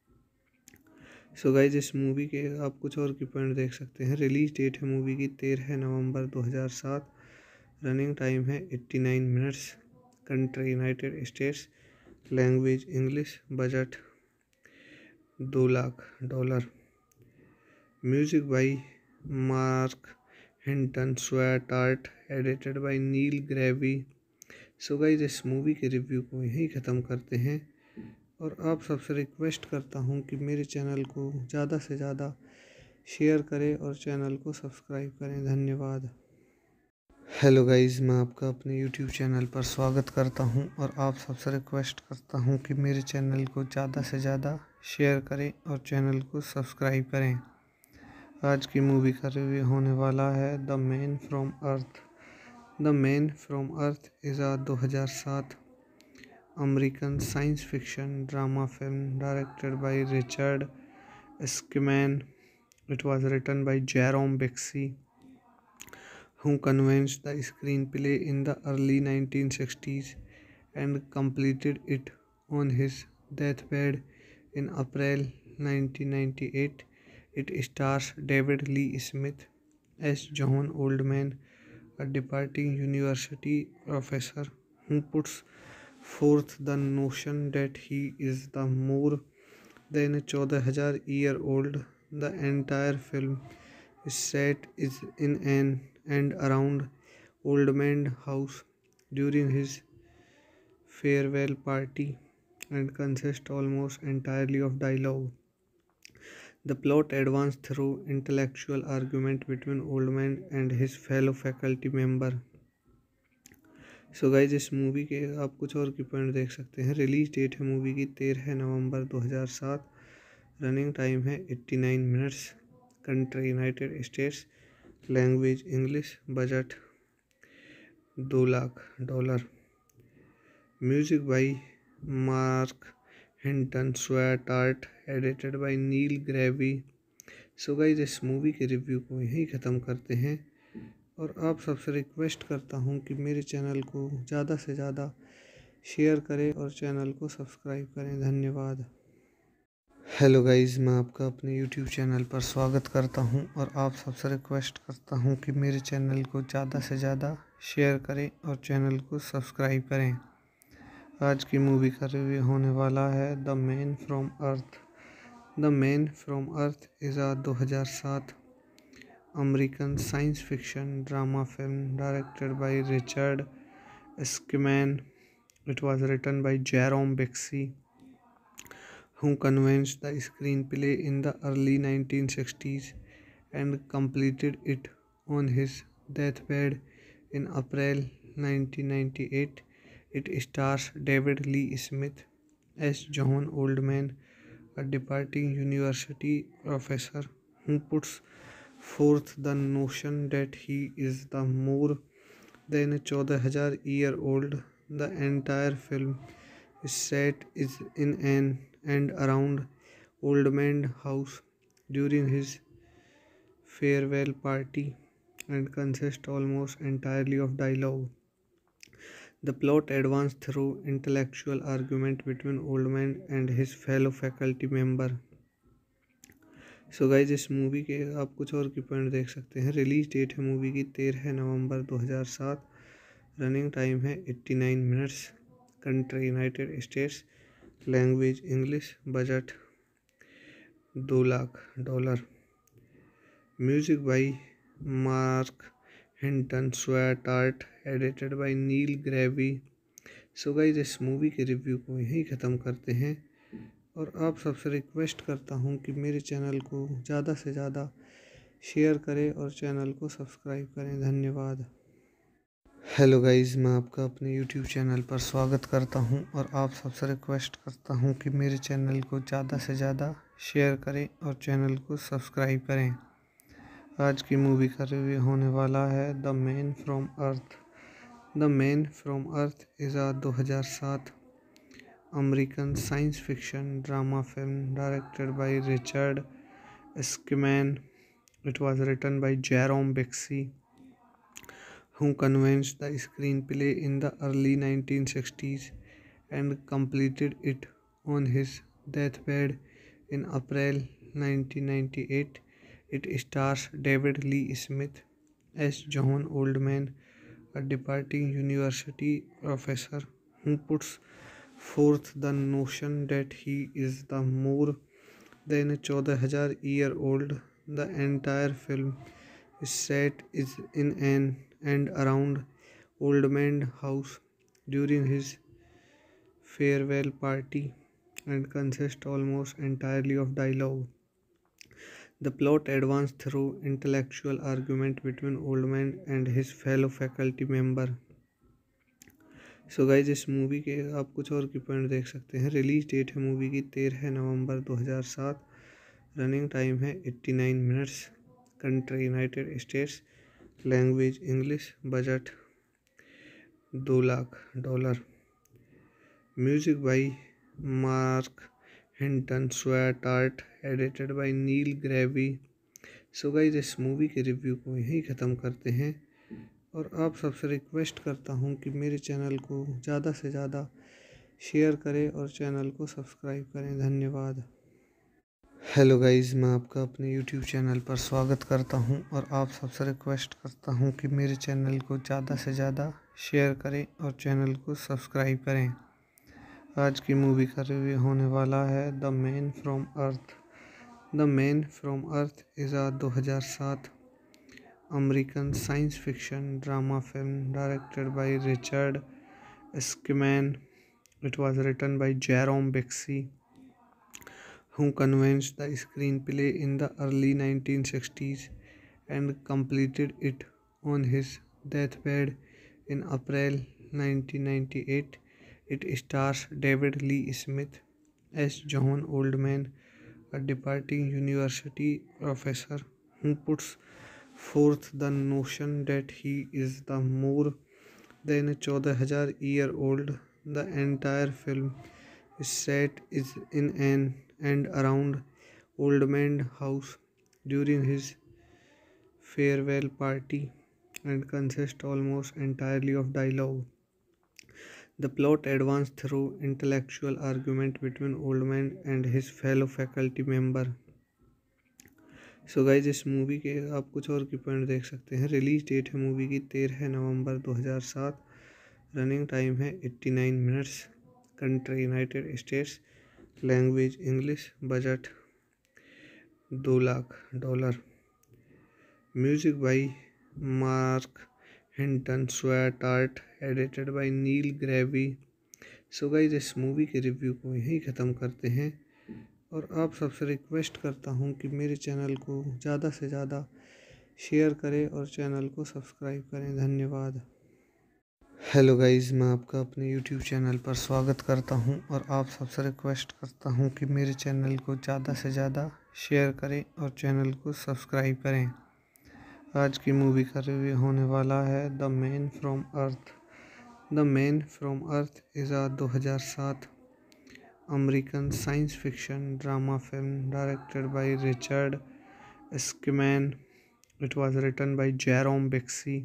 Speaker 1: So guys इस movie के आप कुछ और की point देख सकते हैं। Release date है मूवी की तेरह नवंबर दो हज़ार सात। रनिंग टाइम है नवासी minutes. Country United States. Language English. Budget दो lakh dollar. Music by Mark Hinton Stewart edited by Neil Grieve. So guys इस मूवी के रिव्यू को यहीं ख़त्म करते हैं और आप सबसे रिक्वेस्ट करता हूँ कि मेरे चैनल को ज़्यादा से ज़्यादा शेयर करें और चैनल को सब्सक्राइब करें। धन्यवाद। हेलो गाइस, मैं आपका अपने यूट्यूब चैनल पर स्वागत करता हूं और आप सबसे रिक्वेस्ट करता हूं कि मेरे चैनल को ज़्यादा से ज़्यादा शेयर करें और चैनल को सब्सक्राइब करें। आज की मूवी का रिव्यू होने वाला है the man from earth. The man from earth is a दो हज़ार सात American science fiction drama film directed by Richard Schenkman. It was written by Jerome Bixby, who commenced the screenplay in the early nineteen sixties and completed it on his deathbed in April nineteen ninety-eight. It stars David Lee Smith as John Oldman, a departing university professor who puts forth the notion that he is the more than a चौदह हजार year old. The entire film is set is in an and around Oldman House during his farewell party and consists almost entirely of dialogue. The plot advances through intellectual argument between Oldman and his fellow faculty member. So guys इस movie के आप कुछ और की point देख सकते हैं। Release date है मूवी की तेरह नवंबर दो हज़ार सात। रनिंग टाइम है नवासी minutes. Country United States. Language English. Budget दो lakh dollar. Music by Mark Hinton Stewart edited by Neil Grieve. So guys इस मूवी के रिव्यू को यहीं ख़त्म करते हैं और आप सबसे रिक्वेस्ट करता हूँ कि मेरे चैनल को ज़्यादा से ज़्यादा शेयर करें और चैनल को सब्सक्राइब करें। धन्यवाद। हेलो गाइस, मैं आपका अपने यूट्यूब चैनल पर स्वागत करता हूं और आप सबसे रिक्वेस्ट करता हूं कि मेरे चैनल को ज़्यादा से ज़्यादा शेयर करें और चैनल को सब्सक्राइब करें। आज की मूवी का रिव्यू होने वाला है the man from earth. The man from earth is a दो हज़ार सात American science fiction drama film directed by Richard Schenkman. It was written by Jerome Bixby, who commenced the screenplay in the early nineteen sixties and completed it on his deathbed in April nineteen ninety-eight. It stars David Lee Smith as John Oldman, a departing university professor who puts forth the notion that he is the more than a चौदह हजार year old. The entire film is set is in an and around Oldman House during his farewell party and consists almost entirely of dialogue. The plot advances through intellectual argument between Oldman and his fellow faculty member. So guys इस movie के आप कुछ और की point देख सकते हैं। Release date है मूवी की तेरह नवंबर दो हज़ार सात। रनिंग टाइम है नवासी minutes. Country United States. Language English. Budget दो lakh dollar. Music by Mark Hinton Stewart edited by Neil Grieve. So guys इस मूवी के रिव्यू को यहीं ख़त्म करते हैं और आप सबसे रिक्वेस्ट करता हूँ कि मेरे चैनल को ज़्यादा से ज़्यादा शेयर करें और चैनल को सब्सक्राइब करें। धन्यवाद। हेलो गाइस, मैं आपका अपने यूट्यूब चैनल पर स्वागत करता हूं और आप सबसे रिक्वेस्ट करता हूं कि मेरे चैनल को ज़्यादा से ज़्यादा शेयर करें और चैनल को सब्सक्राइब करें। आज की मूवी का रिव्यू होने वाला है the man from earth. The man from earth is a दो हज़ार सात American science fiction drama film directed by Richard Skiman. It was written by Jerome Bixby, who conceived the screenplay in the early nineteen sixties and completed it on his deathbed in April nineteen ninety-eight. It stars David Lee Smith as John Oldman, a departing university professor who puts forth the notion that he is the more than a चौदह हजार year old. The entire film is set is in an and around Oldman House during his farewell party and consists almost entirely of dialogue. The plot advances through intellectual argument between Oldman and his fellow faculty member. So guys इस movie के आप कुछ और की point देख सकते हैं। Release date है मूवी की तेरह नवंबर दो हज़ार सात। रनिंग टाइम है नवासी minutes. Country United States. Language English. Budget दो lakh dollar. Music by Mark Hinton Stewart edited by Neil Grieve. So guys इस मूवी के रिव्यू को यहीं ख़त्म करते हैं और आप सबसे रिक्वेस्ट करता हूँ कि मेरे चैनल को ज़्यादा से ज़्यादा शेयर करें और चैनल को सब्सक्राइब करें। धन्यवाद। हेलो गाइज़, मैं आपका अपने यूट्यूब चैनल पर स्वागत करता हूं और आप सबसे रिक्वेस्ट करता हूं कि मेरे चैनल को ज़्यादा से ज़्यादा शेयर करें और चैनल को सब्सक्राइब करें। आज की मूवी का रिव्यू होने वाला है the man from earth. The man from earth is a दो हज़ार सात American science fiction drama film directed by Richard Schenkman. It was written by Jerome Bixby, who conceived the screenplay in the early nineteen sixties and completed it on his deathbed in April nineteen ninety-eight. It stars David Lee Smith as John Oldman, a departing university professor who puts forth the notion that he is the more than a चौदह हजार year old. The entire film is set is in an and around Oldman House during his farewell party and consists almost entirely of dialogue. The plot advances through intellectual argument between Oldman and his fellow faculty member. So guys इस movie के आप कुछ और की point देख सकते हैं। Release date है मूवी की तेरह नवंबर दो हज़ार सात। रनिंग टाइम है नवासी minutes. Country United States. Language English. Budget दो lakh dollar. Music by Mark Hinton Stewart edited by Neil Grieve. So guys इस मूवी के रिव्यू को यहीं ख़त्म करते हैं और आप सबसे रिक्वेस्ट करता हूँ कि मेरे चैनल को ज़्यादा से ज़्यादा शेयर करें और चैनल को सब्सक्राइब करें। धन्यवाद। हेलो गाइज़, मैं आपका अपने यूट्यूब चैनल पर स्वागत करता हूं और आप सबसे रिक्वेस्ट करता हूं कि मेरे चैनल को ज़्यादा से ज़्यादा शेयर करें और चैनल को सब्सक्राइब करें। आज की मूवी का रिव्यू होने वाला है the man from earth. The man from earth is a दो हज़ार सात American science fiction drama film directed by Richard Schenkman. It was written by Jerome Bixby,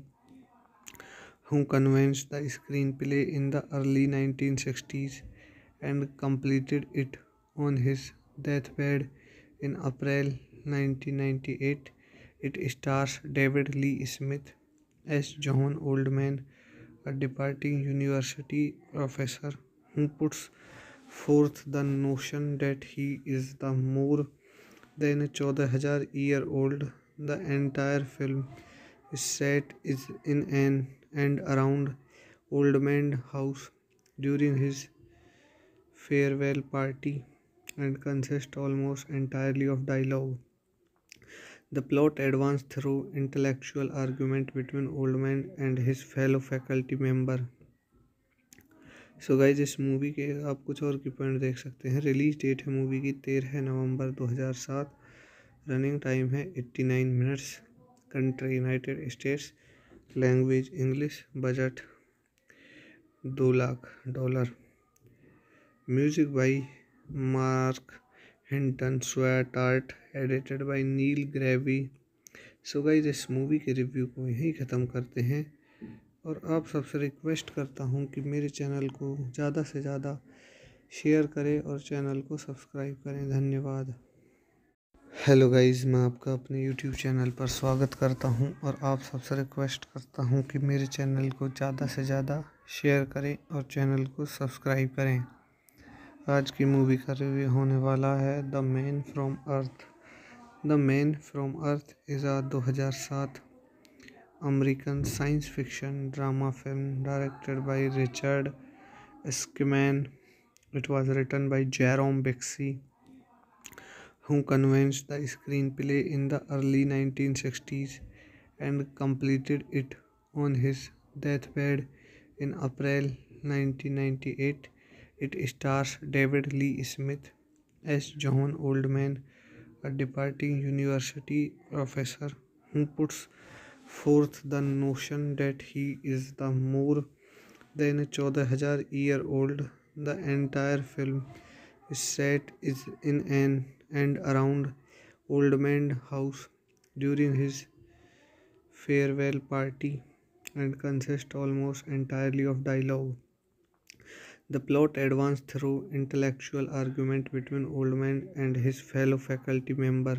Speaker 1: who conceived the screenplay in the early nineteen sixties and completed it on his deathbed in April nineteen ninety-eight. It stars David Lee Smith as John Oldman, a departing university professor who puts forth the notion that he is the more than a चौदह हजार year old. The entire film is set is in an and around Oldman House during his farewell party and consists almost entirely of dialogue. The plot advances through intellectual argument between Oldman and his fellow faculty member. So guys इस movie के आप कुछ और की point देख सकते हैं। Release date है मूवी की तेरह नवंबर दो हज़ार सात। रनिंग टाइम है नवासी minutes. Country United States. Language English. Budget दो lakh dollar. Music by Mark Hinton, Sweat Art edited by Neil Gravy। So guys इस मूवी के रिव्यू को यहीं ख़त्म करते हैं और आप सबसे रिक्वेस्ट करता हूँ कि मेरे चैनल को ज़्यादा से ज़्यादा शेयर करें और चैनल को सब्सक्राइब करें। धन्यवाद। हेलो गाइस, मैं आपका अपने यूट्यूब चैनल पर स्वागत करता हूं और आप सबसे रिक्वेस्ट करता हूं कि मेरे चैनल को ज़्यादा से ज़्यादा शेयर करें और चैनल को सब्सक्राइब करें। आज की मूवी का रिव्यू होने वाला है the man from earth. The man from earth is a दो हज़ार सात American science fiction drama film directed by Richard Schenkman. It was written by Jerome Bixby, who commenced the screenplay in the early nineteen sixties and completed it on his deathbed in April nineteen ninety-eight. It stars David Lee Smith as John Oldman, a departing university professor who puts forth the notion that he is the more than a fourteen hundred year old. The entire film is set is in an and around Oldman House during his farewell party and consists almost entirely of dialogue. The plot advances through intellectual argument between Oldman and his fellow faculty member.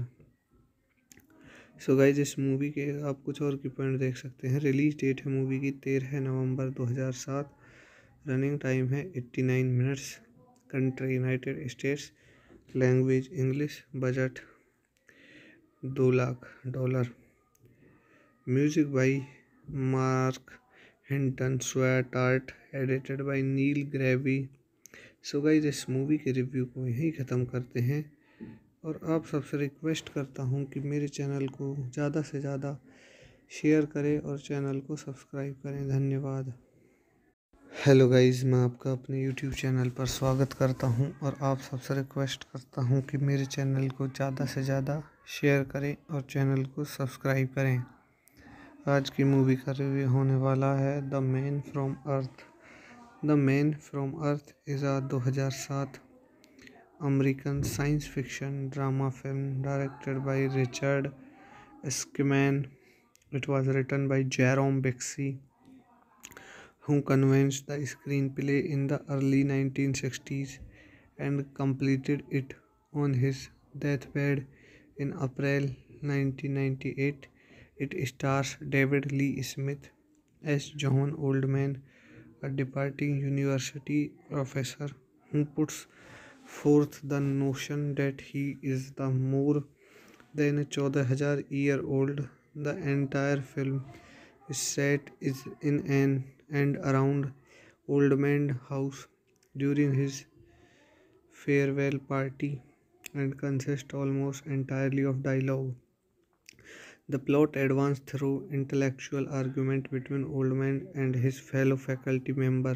Speaker 1: So guys इस movie के आप कुछ और की point देख सकते हैं। Release date है मूवी की तेरह नवंबर दो हज़ार सात। रनिंग टाइम है नवासी minutes. Country United States. Language English. Budget दो lakh dollar. Music by Mark Hinton, Stewart edited by Neil Grieve. So guys इस मूवी के रिव्यू को यहीं ख़त्म करते हैं और आप सबसे रिक्वेस्ट करता हूँ कि मेरे चैनल को ज़्यादा से ज़्यादा शेयर करें और चैनल को सब्सक्राइब करें। धन्यवाद। हेलो गाइस, मैं आपका अपने यूट्यूब चैनल पर स्वागत करता हूं और आप सबसे रिक्वेस्ट करता हूं कि मेरे चैनल को ज़्यादा से ज़्यादा शेयर करें और चैनल को सब्सक्राइब करें। आज की मूवी का रिव्यू होने वाला है the man from earth. The man from earth is a दो हज़ार सात American science fiction drama film directed by Richard Schenkman. It was written by Jerome Bixby, who commenced the screenplay in the early nineteen sixties and completed it on his deathbed in April nineteen ninety-eight. It stars David Lee Smith as John Oldman, a departing university professor who puts forth the notion that he is the more than a fourteen hundred year old. The entire film is set is in an and around Oldman House during his farewell party and consists almost entirely of dialogue. The plot advances through intellectual argument between Oldman and his fellow faculty member.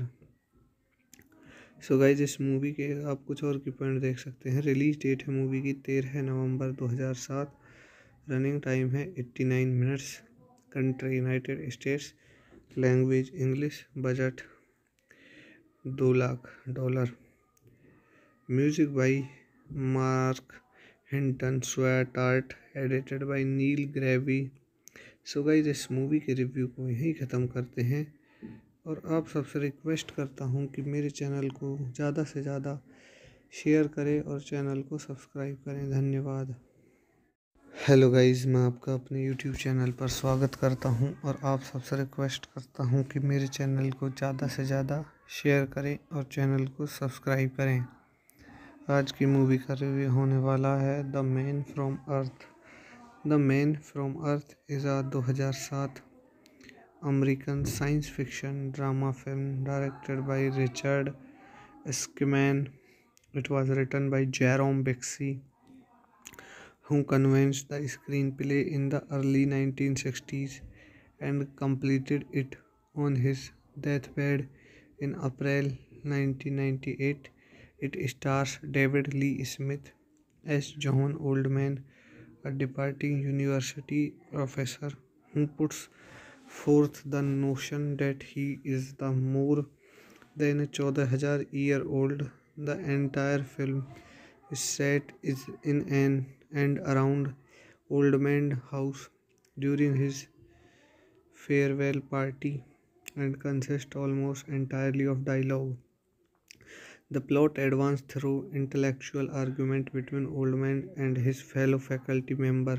Speaker 1: So guys इस movie के आप कुछ और की point देख सकते हैं। Release date है मूवी की तेरह नवंबर दो हज़ार सात। रनिंग टाइम है नवासी minutes. Country United States. Language English. Budget दो lakh dollar. Music by Mark Hinton, Stewart edited by Neil Grieve. So guys इस मूवी के रिव्यू को यहीं ख़त्म करते हैं और आप सबसे रिक्वेस्ट करता हूँ कि मेरे चैनल को ज़्यादा से ज़्यादा शेयर करें और चैनल को सब्सक्राइब करें। धन्यवाद। हेलो गाइस, मैं आपका अपने यूट्यूब चैनल पर स्वागत करता हूं और आप सबसे रिक्वेस्ट करता हूं कि मेरे चैनल को ज़्यादा से ज़्यादा शेयर करें और चैनल को सब्सक्राइब करें। आज की मूवी का रिव्यू होने वाला है the man from earth. The man from earth is a दो हज़ार सात American science fiction drama film directed by Richard Schenkman. It was written by Jerome Bixby, who commenced the screenplay in the early nineteen sixties and completed it on his deathbed in April nineteen ninety-eight. It stars David Lee Smith as John Oldman, a departing university professor who puts forth the notion that he is the more than a fourteen hundred year old. The entire film is set is in an and around Old Man House during his farewell party and consists almost entirely of dialogue. The plot advances through intellectual argument between Oldman and his fellow faculty member.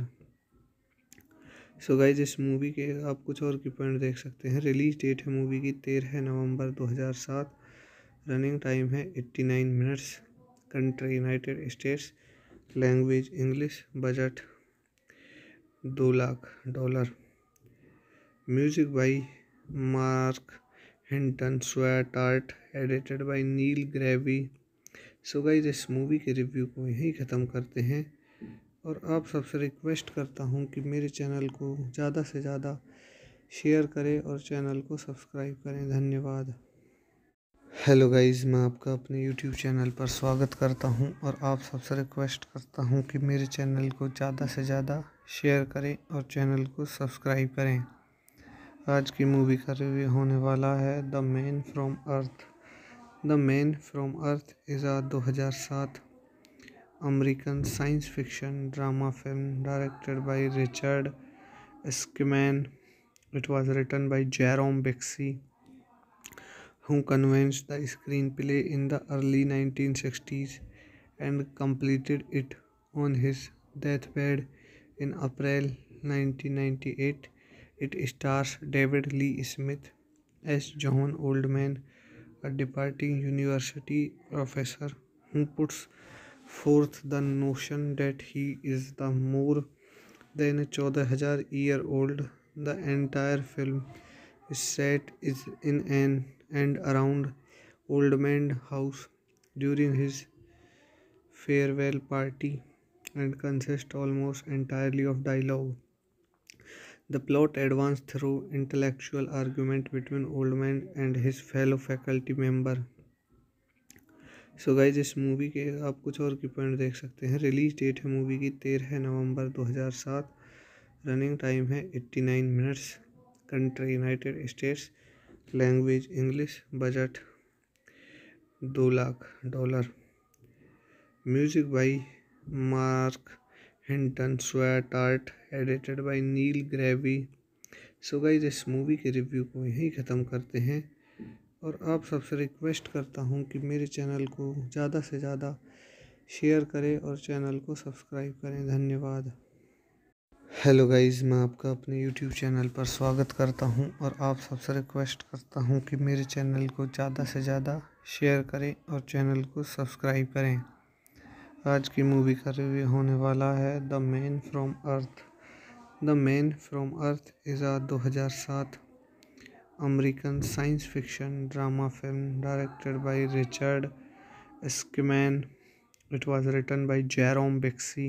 Speaker 1: So guys इस movie के आप कुछ और की point देख सकते हैं। Release date है मूवी की तेरह नवंबर दो हज़ार सात। रनिंग टाइम है नवासी minutes. Country United States. Language English. Budget दो lakh dollar. Music by Mark Hinton Stewart edited by Neil Grieve. So guys इस मूवी के रिव्यू को यहीं ख़त्म करते हैं और आप सबसे रिक्वेस्ट करता हूँ कि मेरे चैनल को ज़्यादा से ज़्यादा शेयर करें और चैनल को सब्सक्राइब करें। धन्यवाद। हेलो गाइज, मैं आपका अपने यूट्यूब चैनल पर स्वागत करता हूं और आप सबसे रिक्वेस्ट करता हूं कि मेरे चैनल को ज़्यादा से ज़्यादा शेयर करें और चैनल को सब्सक्राइब करें। आज की मूवी का रिव्यू होने वाला है the man from earth. The man from earth is a दो हज़ार सात American science fiction drama film directed by Richard Schenkman. It was written by Jerome Bixby, who commenced the screenplay in the early nineteen sixties and completed it on his deathbed in April nineteen ninety-eight. It stars David Lee Smith as John Oldman, a departing university professor who puts forth the notion that he is the more than a चौदह हजार year old. The entire film is set is in an and around Old Man House during his farewell party and consists almost entirely of dialogue. The plot advances through intellectual argument between Oldman and his fellow faculty member. So guys इस movie के आप कुछ और की point देख सकते हैं। Release date है मूवी की तेरह नवंबर दो हज़ार सात। रनिंग टाइम है नवासी minutes. Country United States. Language English. Budget दो lakh dollar. Music by Mark Hinton Stewart edited by Neil Grieve. So guys इस मूवी के रिव्यू को यहीं ख़त्म करते हैं और आप सबसे रिक्वेस्ट करता हूँ कि मेरे चैनल को ज़्यादा से ज़्यादा शेयर करें और चैनल को सब्सक्राइब करें। धन्यवाद। हेलो गाइस, मैं आपका अपने यूट्यूब चैनल पर स्वागत करता हूं और आप सबसे रिक्वेस्ट करता हूं कि मेरे चैनल को ज़्यादा से ज़्यादा शेयर करें और चैनल को सब्सक्राइब करें। आज की मूवी का रिव्यू होने वाला है the man from earth. The man from earth is a दो हज़ार सात American science fiction drama film directed by Richard Schenkman. It was written by Jerome Bixby,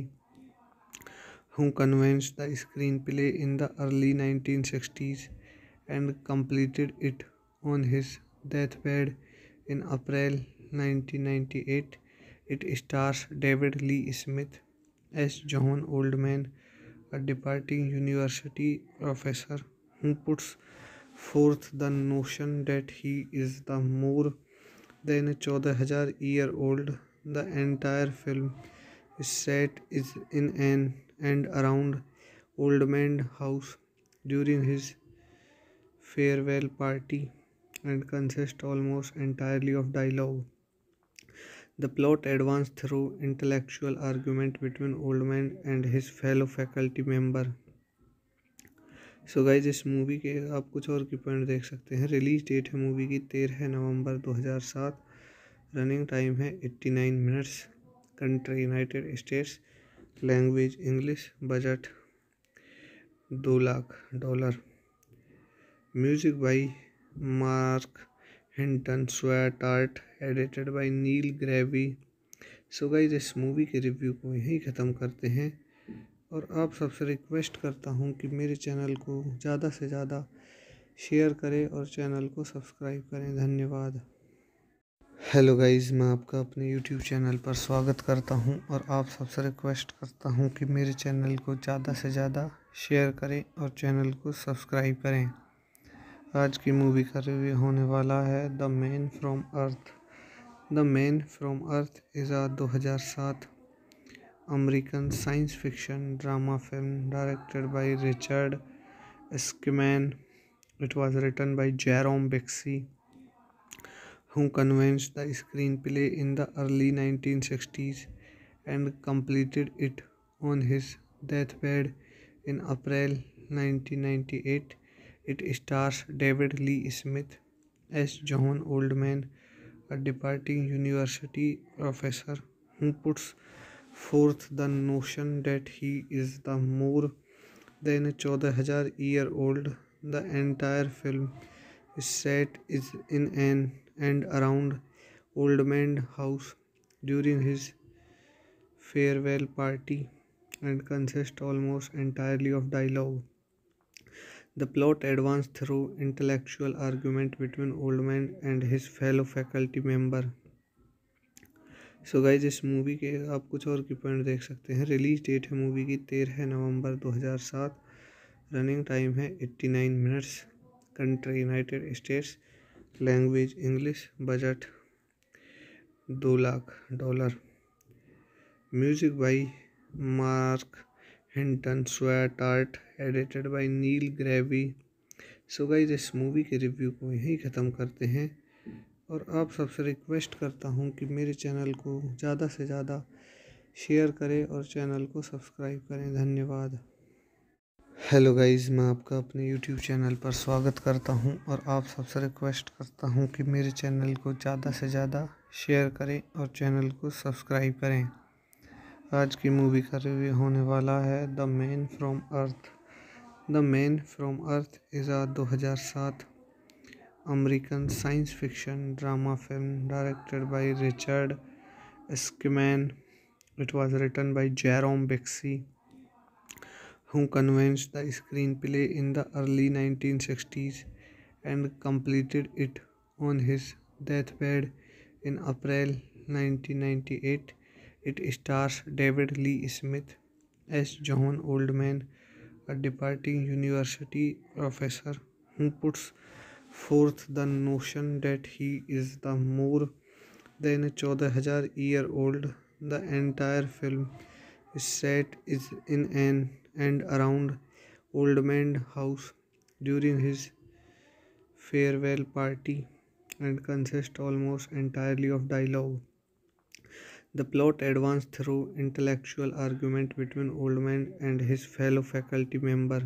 Speaker 1: who commenced the screenplay in the early nineteen sixties and completed it on his deathbed in April nineteen ninety-eight. It stars David Lee Smith as John Oldman, a departing university professor who puts forth the notion that he is the more than a चौदह हजार year old. The entire film is set is in an and around Old Man House during his farewell party and consists almost entirely of dialogue. The plot advances through intellectual argument between Oldman and his fellow faculty member. So guys इस movie के आप कुछ और की point देख सकते हैं। Release date है मूवी की तेरह नवंबर दो हज़ार सात। रनिंग टाइम है नवासी minutes. Country United States. Language English. Budget दो lakh dollar. Music by Mark Hinton Stewart edited by Neil Grieve. So guys इस मूवी के रिव्यू को यहीं ख़त्म करते हैं और आप सबसे रिक्वेस्ट करता हूँ कि मेरे चैनल को ज़्यादा से ज़्यादा शेयर करें और चैनल को सब्सक्राइब करें। धन्यवाद। हेलो गाइस, मैं आपका अपने यूट्यूब चैनल पर स्वागत करता हूं और आप सबसे रिक्वेस्ट करता हूं कि मेरे चैनल को ज़्यादा से ज़्यादा शेयर करें और चैनल को सब्सक्राइब करें। आज की मूवी का रिव्यू होने वाला है the man from earth. The man from earth is a दो हज़ार सात American science fiction drama film directed by Richard Schenkman. It was written by Jerome Bixby, who conceived the screenplay in the early nineteen sixties and completed it on his deathbed in April nineteen ninety-eight. It stars David Lee Smith as John Oldman, a departing university professor who puts forth the notion that he is the more than a fourteen hundred year old. The entire film is set is in an and around Oldman House during his farewell party and consists almost entirely of dialogue. The plot advances through intellectual argument between Oldman and his fellow faculty member. So guys इस movie के आप कुछ और की point देख सकते हैं. Release date है मूवी की तेरह नवंबर दो हज़ार सात. रनिंग टाइम है नवासी minutes. Country United States. Language English. Budget दो lakh dollar. Music by Mark Hinton. Stewart edited by Neil Grieve. So guys इस मूवी के रिव्यू को यहीं ख़त्म करते हैं और आप सबसे रिक्वेस्ट करता हूँ कि मेरे चैनल को ज़्यादा से ज़्यादा शेयर करें और चैनल को सब्सक्राइब करें. धन्यवाद. हेलो गाइस, मैं आपका अपने यूट्यूब चैनल पर स्वागत करता हूं और आप सबसे रिक्वेस्ट करता हूं कि मेरे चैनल को ज़्यादा से ज़्यादा शेयर करें और चैनल को सब्सक्राइब करें. आज की मूवी का रिव्यू होने वाला है the man from earth. The man from earth is a दो हज़ार सात American science fiction drama film directed by Richard Schenkman. It was written by Jerome Bixby, who conceived the screenplay in the early nineteen sixties and completed it on his deathbed in April nineteen ninety-eight. It stars David Lee Smith as John Oldman, a departing university professor who puts forth the notion that he is the more than a fourteen hundred year old. The entire film is set is in an and around Oldman House during his farewell party and consists almost entirely of dialogue. The plot advances through intellectual argument between Oldman and his fellow faculty member.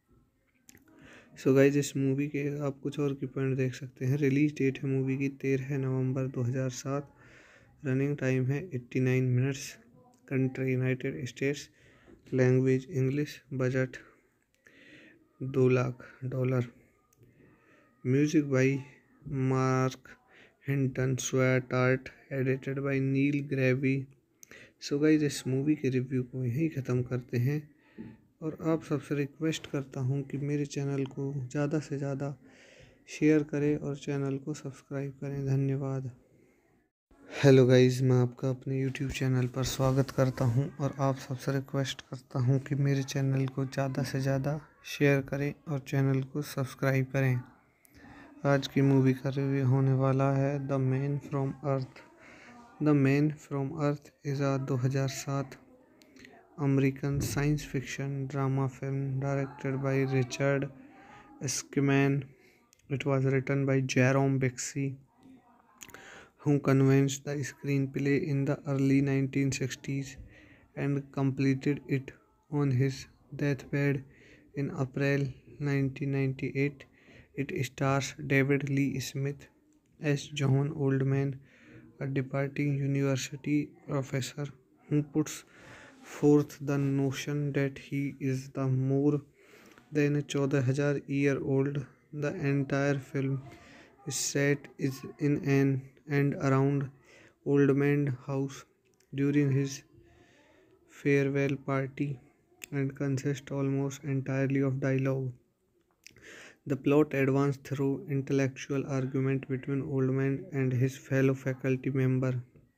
Speaker 1: So guys इस movie के आप कुछ और की point देख सकते हैं. Release date है मूवी की तेरह नवंबर दो हज़ार सात. रनिंग टाइम है नवासी minutes. Country United States. Language English. Budget दो lakh dollar. Music by Mark Hinton. Stewart edited by Neil Grieve. So guys इस मूवी के रिव्यू को यहीं ख़त्म करते हैं और आप सबसे रिक्वेस्ट करता हूँ कि मेरे चैनल को ज़्यादा से ज़्यादा शेयर करें और चैनल को सब्सक्राइब करें. धन्यवाद. हेलो गाइस, मैं आपका अपने यूट्यूब चैनल पर स्वागत करता हूं और आप सबसे रिक्वेस्ट करता हूं कि मेरे चैनल को ज़्यादा से ज़्यादा शेयर करें और चैनल को सब्सक्राइब करें. आज की मूवी का रिव्यू होने वाला है the man from earth. The man from earth is a दो हज़ार सात American science fiction drama film directed by Richard Schenkman. It was written by Jerome Bixby, who conceived the screenplay in the early nineteen sixties and completed it on his deathbed in April nineteen ninety-eight. It stars David Lee Smith as John Oldman, a departing university professor who puts forth the notion that he is the more than a fourteen hundred year old. The entire film is set is in an and around Oldman House during his farewell party and consists almost entirely of dialogue. The plot advances through intellectual argument between Oldman and his fellow faculty member.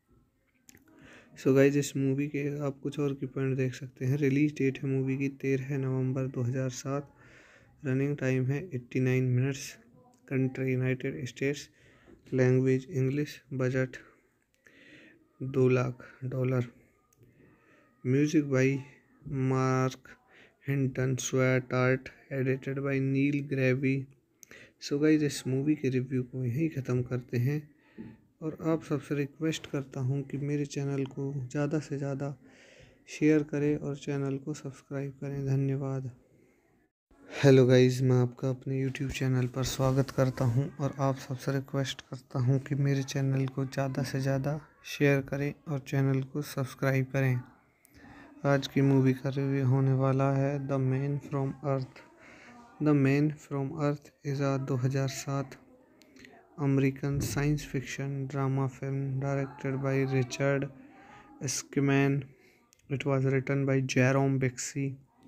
Speaker 1: So guys इस movie के आप कुछ और की point देख सकते हैं. Release date है मूवी की तेरह नवंबर दो हज़ार सात. रनिंग टाइम है नवासी minutes. Country United States. Language English. Budget दो lakh dollar. Music by Mark Hinton, Stewart edited by Neil Grieve. So guys, इस मूवी के रिव्यू को यहीं ख़त्म करते हैं और आप सबसे रिक्वेस्ट करता हूँ कि मेरे चैनल को ज़्यादा से ज़्यादा शेयर करें और चैनल को सब्सक्राइब करें। धन्यवाद। हेलो गाइस, मैं आपका अपने यूट्यूब चैनल पर स्वागत करता हूं और आप सबसे रिक्वेस्ट करता हूं कि मेरे चैनल को ज़्यादा से ज़्यादा शेयर करें और चैनल को सब्सक्राइब करें। आज की मूवी का रिव्यू होने वाला है the man from earth. The man from earth is a दो हज़ार सात American science fiction drama film directed by Richard Schenkman. It was written by Jerome Bixby,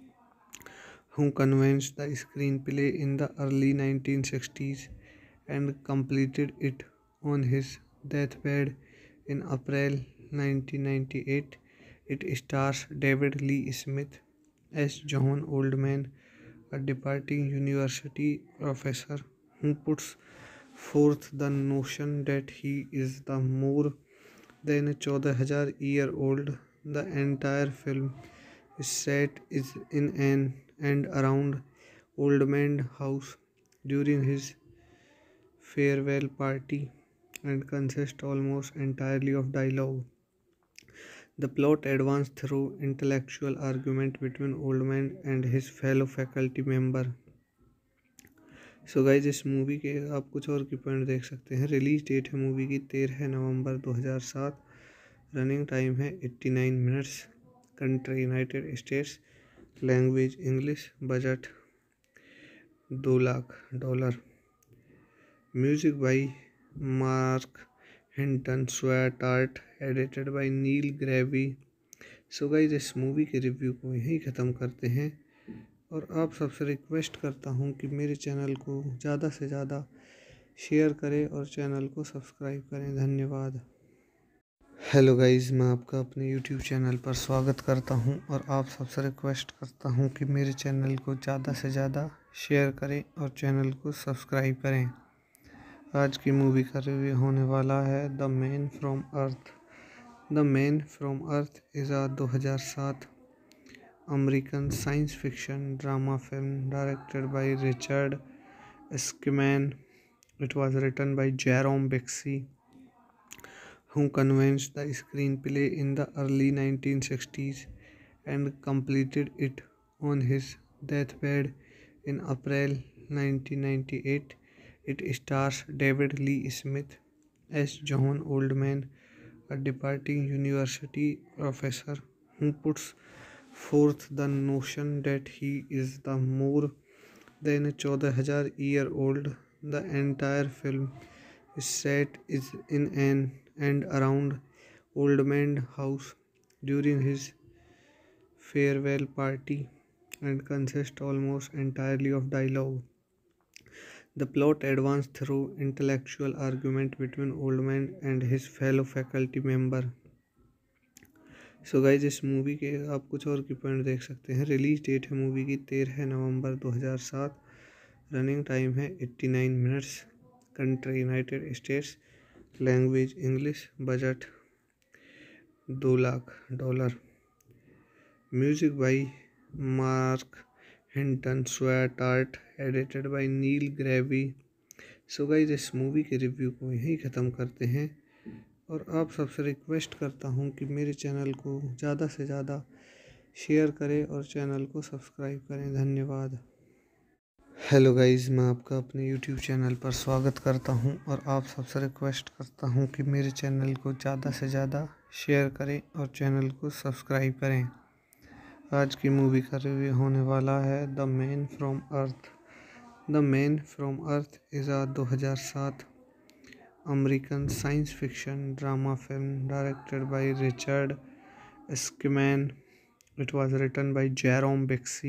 Speaker 1: who commenced the screenplay in the early nineteen sixties and completed it on his deathbed in April nineteen ninety-eight. It stars David Lee Smith as John Oldman, a departing university professor who puts forth the notion that he is the more than a चौदह हजार year old. The entire film is set is in an and around Oldman House during his farewell party and consists almost entirely of dialogue. The plot advances through intellectual argument between Oldman and his fellow faculty member. So guys, इस movie के आप कुछ और की point देख सकते हैं। Release date है मूवी की तेरह नवंबर दो हज़ार सात। रनिंग टाइम है नवासी minutes. Country United States. Language English. Budget दो lakh dollar. Music by Mark Hinton, Stewart edited by Neil Grieve. So guys, इस मूवी के रिव्यू को यहीं ख़त्म करते हैं और आप सबसे रिक्वेस्ट करता हूँ कि मेरे चैनल को ज़्यादा से ज़्यादा शेयर करें और चैनल को सब्सक्राइब करें। धन्यवाद। हेलो गाइस, मैं आपका अपने यूट्यूब चैनल पर स्वागत करता हूं और आप सबसे रिक्वेस्ट करता हूं कि मेरे चैनल को ज़्यादा से ज़्यादा शेयर करें और चैनल को सब्सक्राइब करें। आज की मूवी का रिव्यू होने वाला है the man from earth. The man from earth is a दो हज़ार सात American science fiction drama film directed by Richard Schenkman. It was written by Jerome Bixby, who commenced the screenplay in the early nineteen sixties and completed it on his deathbed in April nineteen ninety-eight. It stars David Lee Smith as John Oldman, a departing university professor who puts forth the notion that he is the more than a चौदह हजार year old. The entire film is set is in an and around Oldman House during his farewell party and consists almost entirely of dialogue. The plot advances through intellectual argument between Oldman and his fellow faculty member. So guys, इस movie के आप कुछ और की point देख सकते हैं। Release date है मूवी की तेरह नवंबर दो हज़ार सात। रनिंग टाइम है नवासी minutes. Country United States. Language English. Budget दो lakh dollar. Music by Mark Hinton, Stewart edited by Neil Grieve. So guys, इस मूवी के रिव्यू को यहीं ख़त्म करते हैं और आप सबसे रिक्वेस्ट करता हूँ कि मेरे चैनल को ज़्यादा से ज़्यादा शेयर करें और चैनल को सब्सक्राइब करें। धन्यवाद। हेलो गाइस, मैं आपका अपने यूट्यूब चैनल पर स्वागत करता हूं और आप सबसे रिक्वेस्ट करता हूं कि मेरे चैनल को ज़्यादा से ज़्यादा शेयर करें और चैनल को सब्सक्राइब करें। आज की मूवी का रिव्यू होने वाला है the man from earth. The man from earth is a दो हज़ार सात American science fiction drama film directed by Richard Schenkman. It was written by Jerome Bixby,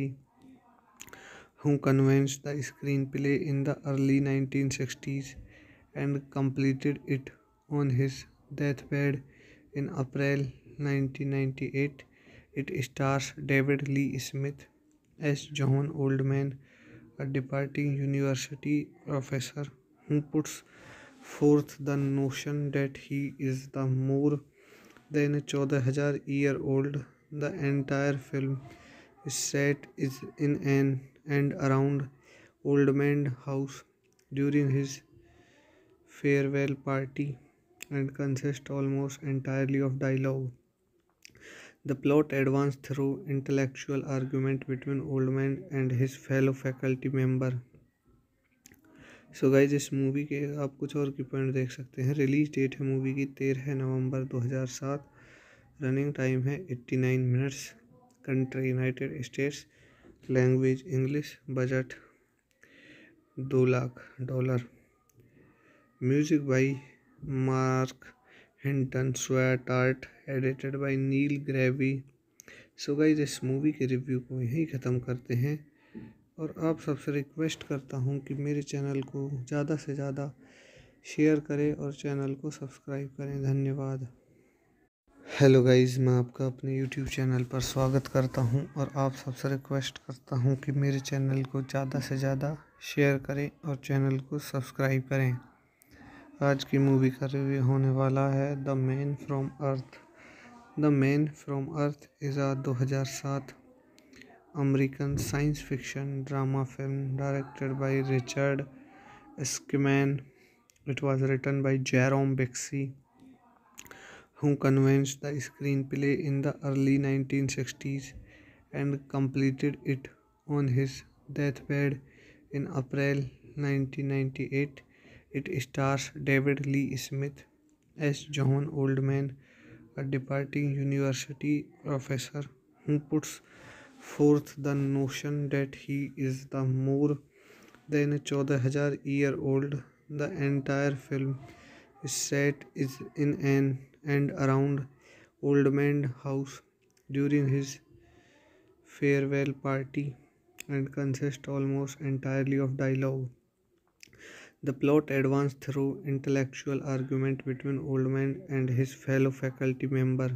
Speaker 1: who commenced the screenplay in the early nineteen sixties and completed it on his deathbed in April nineteen ninety-eight. It stars David Lee Smith as John Oldman, a departing university professor who puts forth the notion that he is the more than a चौदह हजार year old. The entire film is set is in an and around Old Man house during his farewell party and consists almost entirely of dialogue. The plot advances through intellectual argument between Old Man and his fellow faculty member. So guys इस movie के आप कुछ और की point देख सकते हैं। Release date है मूवी की तेरह नवंबर दो हज़ार सात। रनिंग टाइम है नवासी minutes. Country United States. Language English. Budget दो lakh dollar. Music by Mark Hinton. Stewart edited by Neil Grieve. So guys इस मूवी के रिव्यू को यहीं ख़त्म करते हैं और आप सबसे रिक्वेस्ट करता हूँ कि मेरे चैनल को ज़्यादा से ज़्यादा शेयर करें और चैनल को सब्सक्राइब करें। धन्यवाद। हेलो गाइस, मैं आपका अपने यूट्यूब चैनल पर स्वागत करता हूं और आप सबसे रिक्वेस्ट करता हूं कि मेरे चैनल को ज़्यादा से ज़्यादा शेयर करें और चैनल को सब्सक्राइब करें। आज की मूवी का रिव्यू होने वाला है the man from earth. The man from earth is a दो हज़ार सात American science fiction drama film directed by Richard Schenkman. It was written by Jerome Bixby, who commenced the screenplay in the early nineteen sixties and completed it on his deathbed in April nineteen ninety-eight. It stars David Lee Smith as John Oldman, a departing university professor who puts forth the notion that he is the more than a चौदह हजार year old. The entire film is set is in an and around Old Man house during his farewell party and consists almost entirely of dialogue. The plot advances through intellectual argument between Old Man and his fellow faculty member.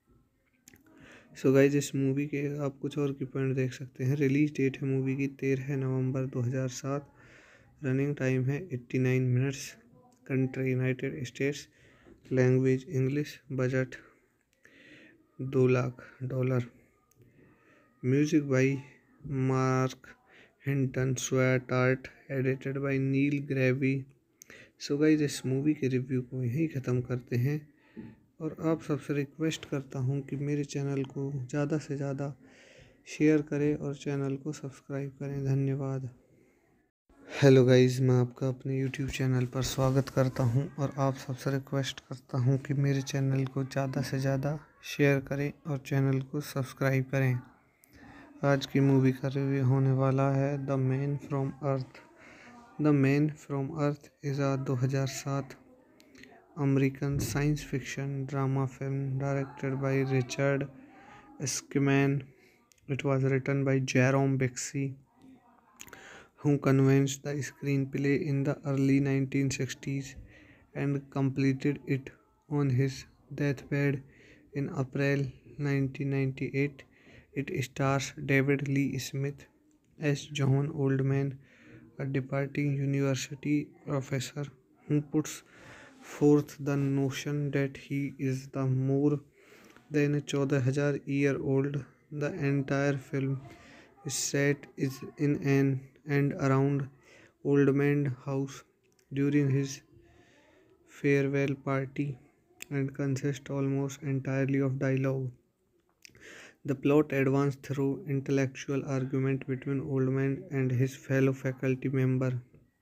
Speaker 1: So guys इस movie के आप कुछ और की point देख सकते हैं। Release date है मूवी की तेरह नवंबर दो हज़ार सात। रनिंग टाइम है नवासी minutes. Country United States. Language English. Budget दो lakh dollar. Music by Mark Hinton. Stewart edited by Neil Grieve. So guys इस मूवी के रिव्यू को यहीं ख़त्म करते हैं और आप सबसे रिक्वेस्ट करता हूँ कि मेरे चैनल को ज़्यादा से ज़्यादा शेयर करें और चैनल को सब्सक्राइब करें। धन्यवाद। हेलो गाइस, मैं आपका अपने यूट्यूब चैनल पर स्वागत करता हूं और आप सबसे रिक्वेस्ट करता हूं कि मेरे चैनल को ज़्यादा से ज़्यादा शेयर करें और चैनल को सब्सक्राइब करें। आज की मूवी का रिव्यू होने वाला है the man from earth. The man from earth is a दो हज़ार सात American science fiction drama film directed by Richard Schenkman. It was written by Jerome Bixby, who commenced the screenplay in the early nineteen sixties and completed it on his deathbed in April nineteen ninety-eight. It stars David Lee Smith as John Oldman, a departing university professor who puts forth the notion that he is the more than a चौदह हजार year old. The entire film is set is in an and around Old Man house during his farewell party and consists almost entirely of dialogue. The plot advances through intellectual argument between Old Man and his fellow faculty member.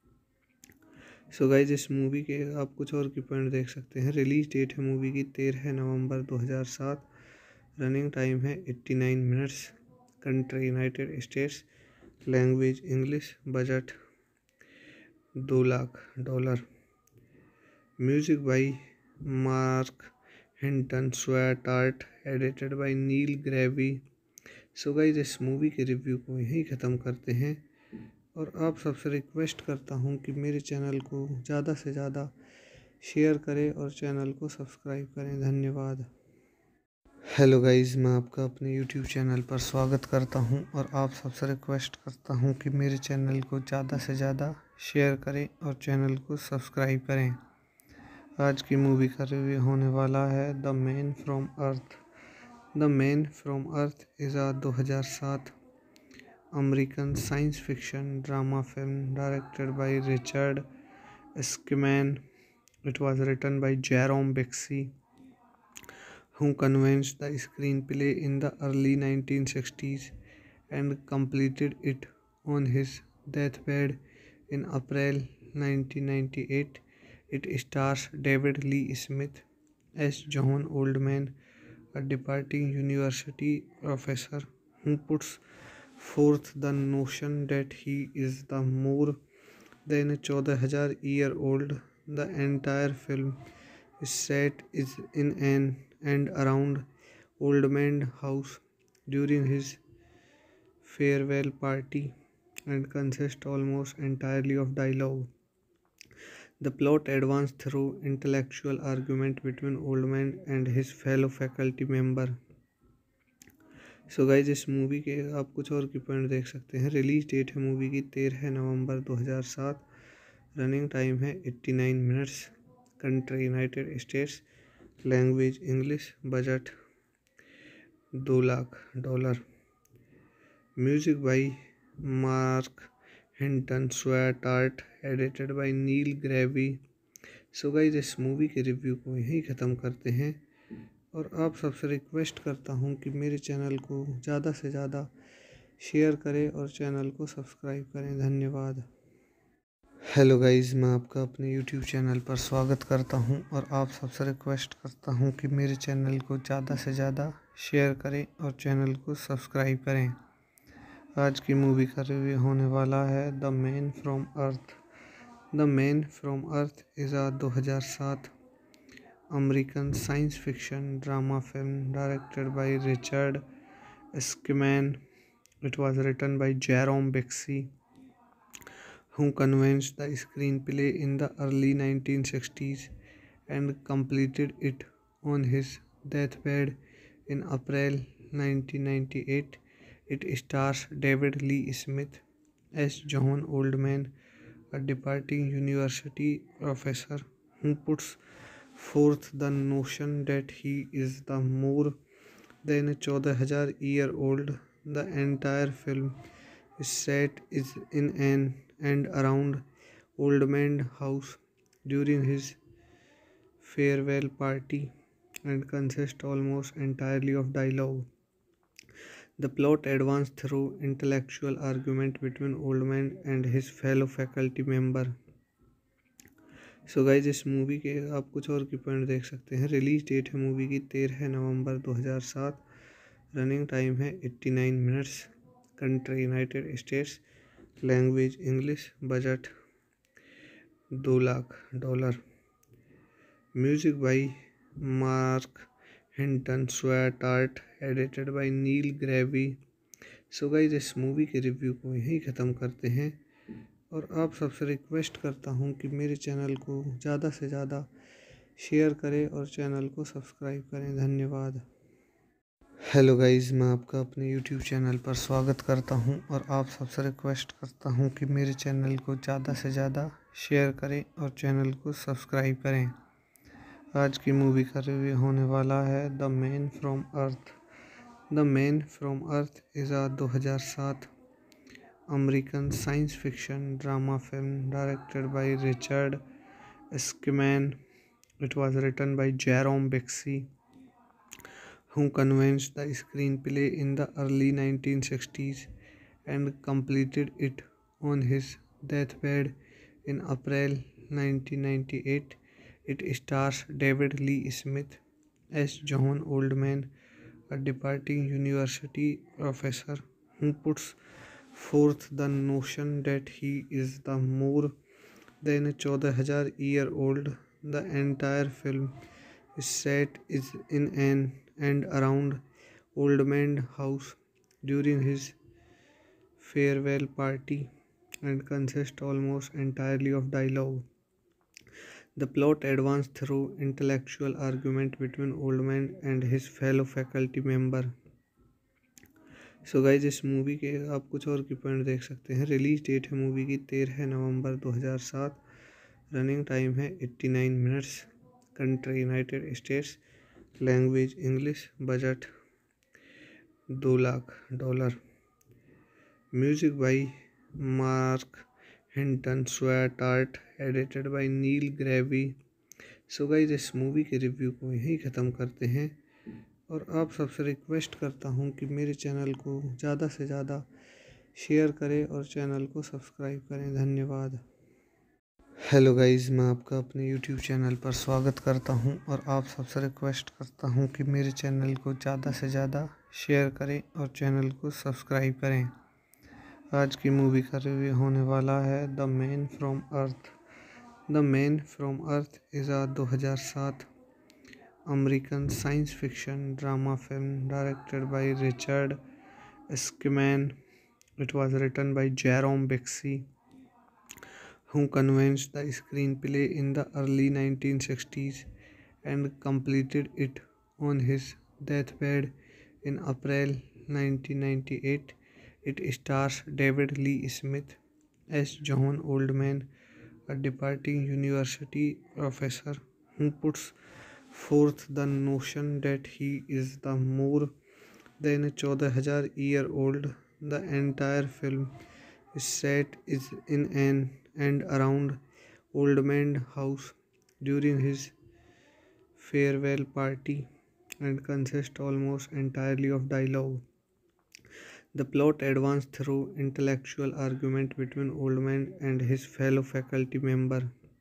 Speaker 1: So guys इस movie के आप कुछ और की point देख सकते हैं। Release date है मूवी की तेरह नवंबर दो हज़ार सात। रनिंग टाइम है नवासी minutes. Country United States. Language English. Budget दो lakh dollar. Music by Mark Hinton. Stewart edited by Neil Grieve. So guys इस मूवी के रिव्यू को यहीं ख़त्म करते हैं और आप सबसे रिक्वेस्ट करता हूँ कि मेरे चैनल को ज़्यादा से ज़्यादा शेयर करें और चैनल को सब्सक्राइब करें। धन्यवाद। हेलो गाइस, मैं आपका अपने यूट्यूब चैनल पर स्वागत करता हूं और आप सबसे रिक्वेस्ट करता हूं कि मेरे चैनल को ज़्यादा से ज़्यादा शेयर करें और चैनल को सब्सक्राइब करें। आज की मूवी का रिव्यू होने वाला है the man from earth. The man from earth is a दो हज़ार सात American science fiction drama film directed by Richard Schenkman. It was written by Jerome Bixby, who commenced the screenplay in the early nineteen sixties and completed it on his deathbed in April nineteen ninety-eight. It stars David Lee Smith as John Oldman, a departing university professor who puts forth the notion that he is the more than a चौदह हजार year old. The entire film is set is in an and around Oldman House during his farewell party and consists almost entirely of dialogue. The plot advances through intellectual argument between Oldman and his fellow faculty member. So guys इस movie के आप कुछ और की point देख सकते हैं. Release date है मूवी की तेरह नवंबर दो हज़ार सात. रनिंग टाइम है नवासी minutes. Country United States. Language English. Budget दो lakh dollar. Music by Mark Hinton. Stewart edited by Neil Grieve. So guys इस मूवी के रिव्यू को यहीं ख़त्म करते हैं और आप सबसे रिक्वेस्ट करता हूँ कि मेरे चैनल को ज़्यादा से ज़्यादा शेयर करें और चैनल को सब्सक्राइब करें. धन्यवाद. हेलो गाइस, मैं आपका अपने यूट्यूब चैनल पर स्वागत करता हूं और आप सबसे रिक्वेस्ट करता हूं कि मेरे चैनल को ज़्यादा से ज़्यादा शेयर करें और चैनल को सब्सक्राइब करें. आज की मूवी का रिव्यू होने वाला है the man from earth. The man from earth is a दो हज़ार सात American science fiction drama film directed by Richard Schenkman. It was written by Jerome Bixby, who commenced the screenplay in the early nineteen sixties and completed it on his deathbed in April nineteen ninety-eight. It stars David Lee Smith as John Oldman, a departing university professor who puts forth the notion that he is the more than a चौदह हजार year old. The entire film is set is in an and around Oldman House during his farewell party and consists almost entirely of dialogue. The plot advances through intellectual argument between Oldman and his fellow faculty member. So guys इस movie के आप कुछ और की point देख सकते हैं. Release date है मूवी की तेरह नवंबर दो हज़ार सात. रनिंग टाइम है नवासी minutes. Country United States. Language English. Budget दो lakh dollar. Music by Mark Hinton. Stewart edited by Neil Grieve. So guys इस मूवी के रिव्यू को यहीं ख़त्म करते हैं और आप सबसे रिक्वेस्ट करता हूँ कि मेरे चैनल को ज़्यादा से ज़्यादा शेयर करें और चैनल को सब्सक्राइब करें. धन्यवाद. हेलो गाइस, मैं आपका अपने यूट्यूब चैनल पर स्वागत करता हूं और आप सबसे रिक्वेस्ट करता हूं कि मेरे चैनल को ज़्यादा से ज़्यादा शेयर करें और चैनल को सब्सक्राइब करें. आज की मूवी का रिव्यू होने वाला है the man from earth. The man from earth is a दो हज़ार सात American science fiction drama film directed by Richard Schenkman. It was written by Jerome Bixby, who commenced the screenplay in the early nineteen sixties and completed it on his deathbed in April nineteen ninety-eight. It stars David Lee Smith as John Oldman, a departing university professor who puts forth the notion that he is the more than a चौदह हजार year old. The entire film is set is in an and around Oldman House during his farewell party and consists almost entirely of dialogue. The plot advances through intellectual argument between Oldman and his fellow faculty member. So guys इस movie के आप कुछ और की point देख सकते हैं. Release date है मूवी की तेरह नवंबर दो हज़ार सात. रनिंग टाइम है नवासी minutes. country United States, language English, budget दो lakh dollar, music by Mark Hinton, Stewart edited by Neil Grieve. So guys इस मूवी के रिव्यू को यहीं ख़त्म करते हैं और आप सबसे रिक्वेस्ट करता हूं कि मेरे चैनल को ज़्यादा से ज़्यादा शेयर करें और चैनल को सब्सक्राइब करें। धन्यवाद। हेलो गाइस, मैं आपका अपने यूट्यूब चैनल पर स्वागत करता हूं और आप सबसे रिक्वेस्ट करता हूं कि मेरे चैनल को ज़्यादा से ज़्यादा शेयर करें और चैनल को सब्सक्राइब करें। आज की मूवी का रिव्यू होने वाला है the man from earth. The man from earth is a दो हज़ार सात American science fiction drama film directed by Richard Schenkman. It was written by Jerome Bixby, who commenced the screenplay in the early nineteen sixties and completed it on his deathbed in April nineteen ninety-eight. It stars David Lee Smith as John Oldman, a departing university professor who puts forth the notion that he is the more than a चौदह हजार year old. The entire film is set is in an and around Oldman House during his farewell party and consists almost entirely of dialogue. The plot advances through intellectual argument between Oldman and his fellow faculty member.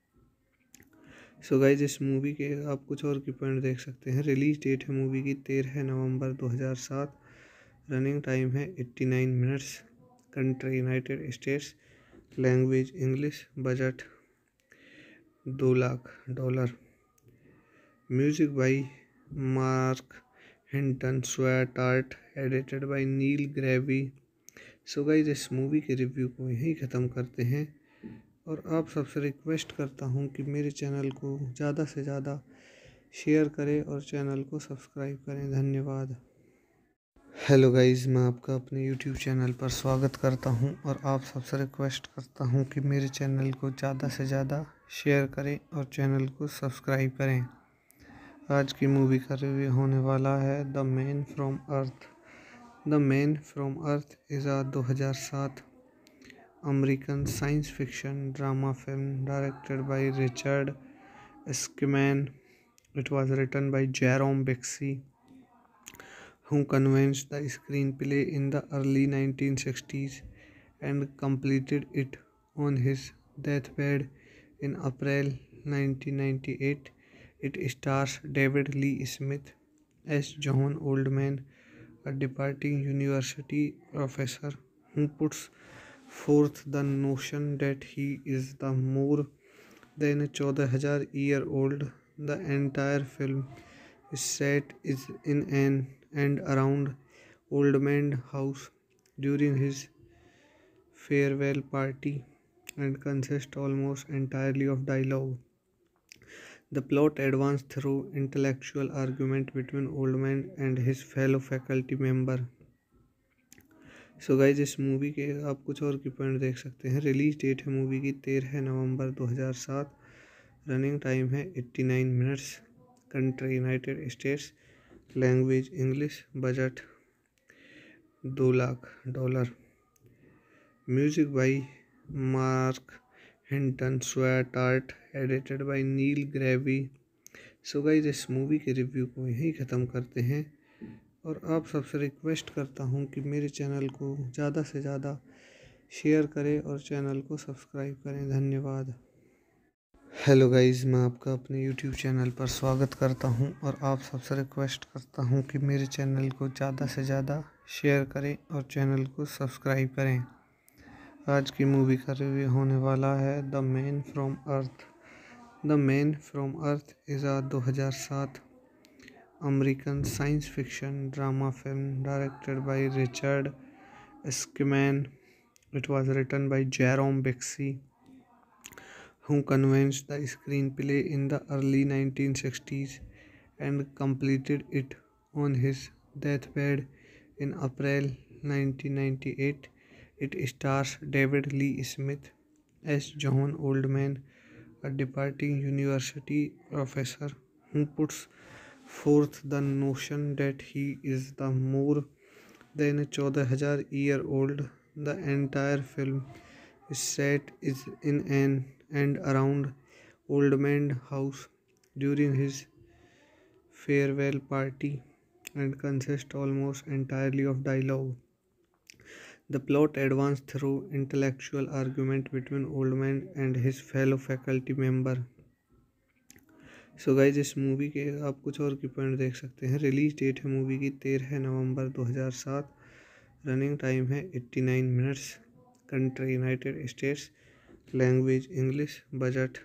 Speaker 1: So guys इस movie के आप कुछ और की point देख सकते हैं। Release date है मूवी की तेरह नवंबर दो हज़ार सात। रनिंग टाइम है नवासी minutes. Country United States, language English, budget दो lakh dollar, music by Mark Hinton, Stewart edited by Neil Grieve. So guys इस मूवी के रिव्यू को यहीं ख़त्म करते हैं और आप सबसे रिक्वेस्ट करता हूं कि मेरे चैनल को ज़्यादा से ज़्यादा शेयर करें और चैनल को सब्सक्राइब करें। धन्यवाद। हेलो गाइस, मैं आपका अपने यूट्यूब चैनल पर स्वागत करता हूं और आप सबसे रिक्वेस्ट करता हूं कि मेरे चैनल को ज़्यादा से ज़्यादा शेयर करें और चैनल को सब्सक्राइब करें। आज की मूवी का रिव्यू होने वाला है the man from earth. The man from earth is a दो हज़ार सात American science fiction drama film directed by Richard Schenkman. It was written by Jerome Bixby, who commenced the screenplay in the early nineteen sixties and completed it on his deathbed in April nineteen ninety-eight. It stars David Lee Smith as John Oldman, a departing university professor who puts forth the notion that he is the more than a चौदह हजार year old. The entire film is set is in an and around Oldman House during his farewell party and consists almost entirely of dialogue. The plot advances through intellectual argument between Oldman and his fellow faculty member. So guys इस movie के आप कुछ और की point देख सकते हैं। Release date है मूवी की तेरह नवंबर दो हज़ार सात। रनिंग टाइम है नवासी minutes. Country United States, language English, budget दो lakh dollar, music by Mark Hinton, Stewart edited by Neil Grieve. So guys इस मूवी के रिव्यू को यहीं ख़त्म करते हैं और आप सबसे रिक्वेस्ट करता हूं कि मेरे चैनल को ज़्यादा से ज़्यादा शेयर करें और चैनल को सब्सक्राइब करें। धन्यवाद। हेलो गाइस, मैं आपका अपने यूट्यूब चैनल पर स्वागत करता हूं और आप सबसे रिक्वेस्ट करता हूं कि मेरे चैनल को ज़्यादा से ज़्यादा शेयर करें और चैनल को सब्सक्राइब करें। आज की मूवी का रिव्यू होने वाला है the man from earth. The man from earth is a दो हज़ार सात American science fiction drama film directed by Richard Schenkman. It was written by Jerome Bixby, who commenced the screenplay in the early nineteen sixties and completed it on his deathbed in April nineteen ninety-eight. It stars David Lee Smith as John Oldman, a departing university professor who puts forth the notion that he is the more than a चौदह हजार year old. The entire film is set is in an and around Old Man house during his farewell party and consists almost entirely of dialogue. The plot advances through intellectual argument between Oldman and his fellow faculty member. So guys इस movie के आप कुछ और की point देख सकते हैं। Release date है मूवी की तेरह नवंबर दो हज़ार सात। रनिंग टाइम है नवासी minutes. Country United States. Language English. Budget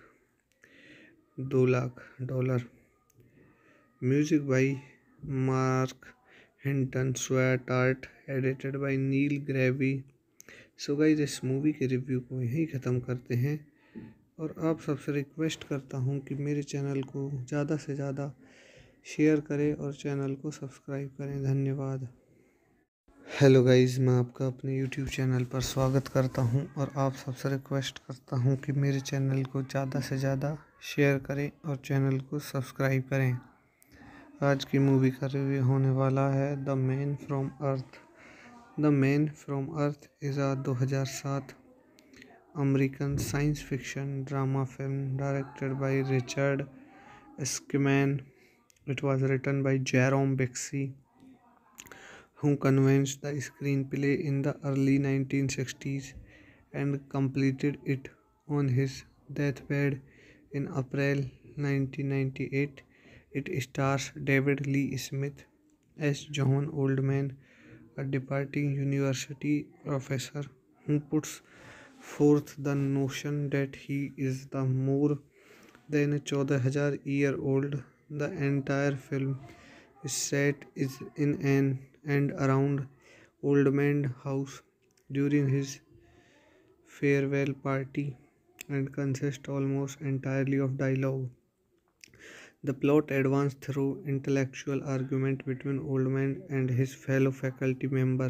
Speaker 1: दो lakh dollar. Music by Mark Hinton Stewart edited by Neil Grieve. So guys इस मूवी के रिव्यू को यहीं ख़त्म करते हैं और आप सबसे रिक्वेस्ट करता हूँ कि मेरे चैनल को ज़्यादा से ज़्यादा शेयर करें और चैनल को सब्सक्राइब करें। धन्यवाद। हेलो गाइज, मैं आपका अपने यूट्यूब चैनल पर स्वागत करता हूं और आप सबसे रिक्वेस्ट करता हूं कि मेरे चैनल को ज़्यादा से ज़्यादा शेयर करें और चैनल को सब्सक्राइब करें। आज की मूवी का रिव्यू होने वाला है the man from earth. The man from earth is a दो हज़ार सात American science fiction drama film directed by Richard Schenkman. It was written by Jerome Bixby, who commenced the screenplay in the early nineteen sixties and completed it on his deathbed in April nineteen ninety-eight. It stars David Lee Smith as John Oldman, a departing university professor who puts forth the notion that he is the more than a चौदह हजार year old. The entire film is set is in an and around Old Man house during his farewell party and consists almost entirely of dialogue. The plot advances through intellectual argument between Oldman and his fellow faculty member.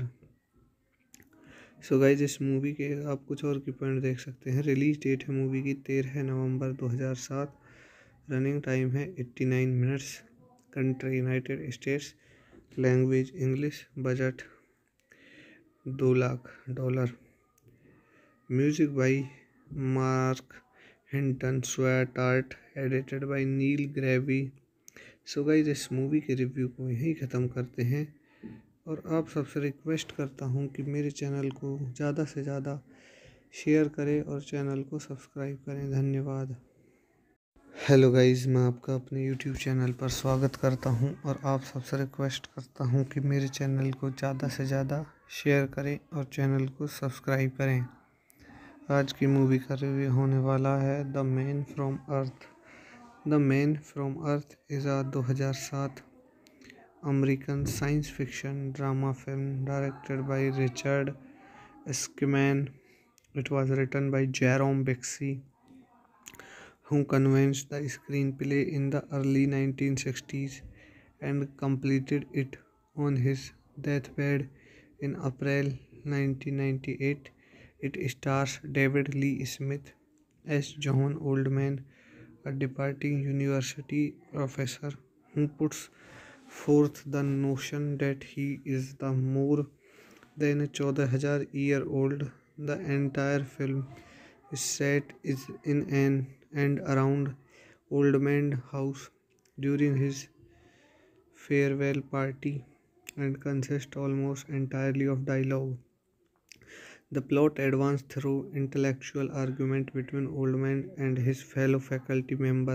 Speaker 1: So guys इस movie के आप कुछ और की point देख सकते हैं। Release date है मूवी की तेरह नवंबर दो हज़ार सात। रनिंग टाइम है नवासी minutes. Country United States. Language English. Budget दो lakh dollar. Music by Mark Hinton Stewart edited by Neil Grieve. So guys इस मूवी के रिव्यू को यहीं ख़त्म करते हैं और आप सबसे रिक्वेस्ट करता हूँ कि मेरे चैनल को ज़्यादा से ज़्यादा शेयर करें और चैनल को सब्सक्राइब करें। धन्यवाद। हेलो गाइज़, मैं आपका अपने यूट्यूब चैनल पर स्वागत करता हूं और आप सबसे रिक्वेस्ट करता हूं कि मेरे चैनल को ज़्यादा से ज़्यादा शेयर करें और चैनल को सब्सक्राइब करें। आज की मूवी का रिव्यू होने वाला है the man from earth. The man from earth is a दो हज़ार सात American science fiction drama film directed by Richard Schenkman. It was written by Jerome Bixby, who commenced the screenplay in the early nineteen sixties and completed it on his deathbed in April nineteen ninety-eight. It stars David Lee Smith as John Oldman, a departing university professor who puts forth the notion that he is the more than a चौदह हजार year old. The entire film is set is in an and around Old Man house during his farewell party and consists almost entirely of dialogue. The plot advances through intellectual argument between Oldman and his fellow faculty member.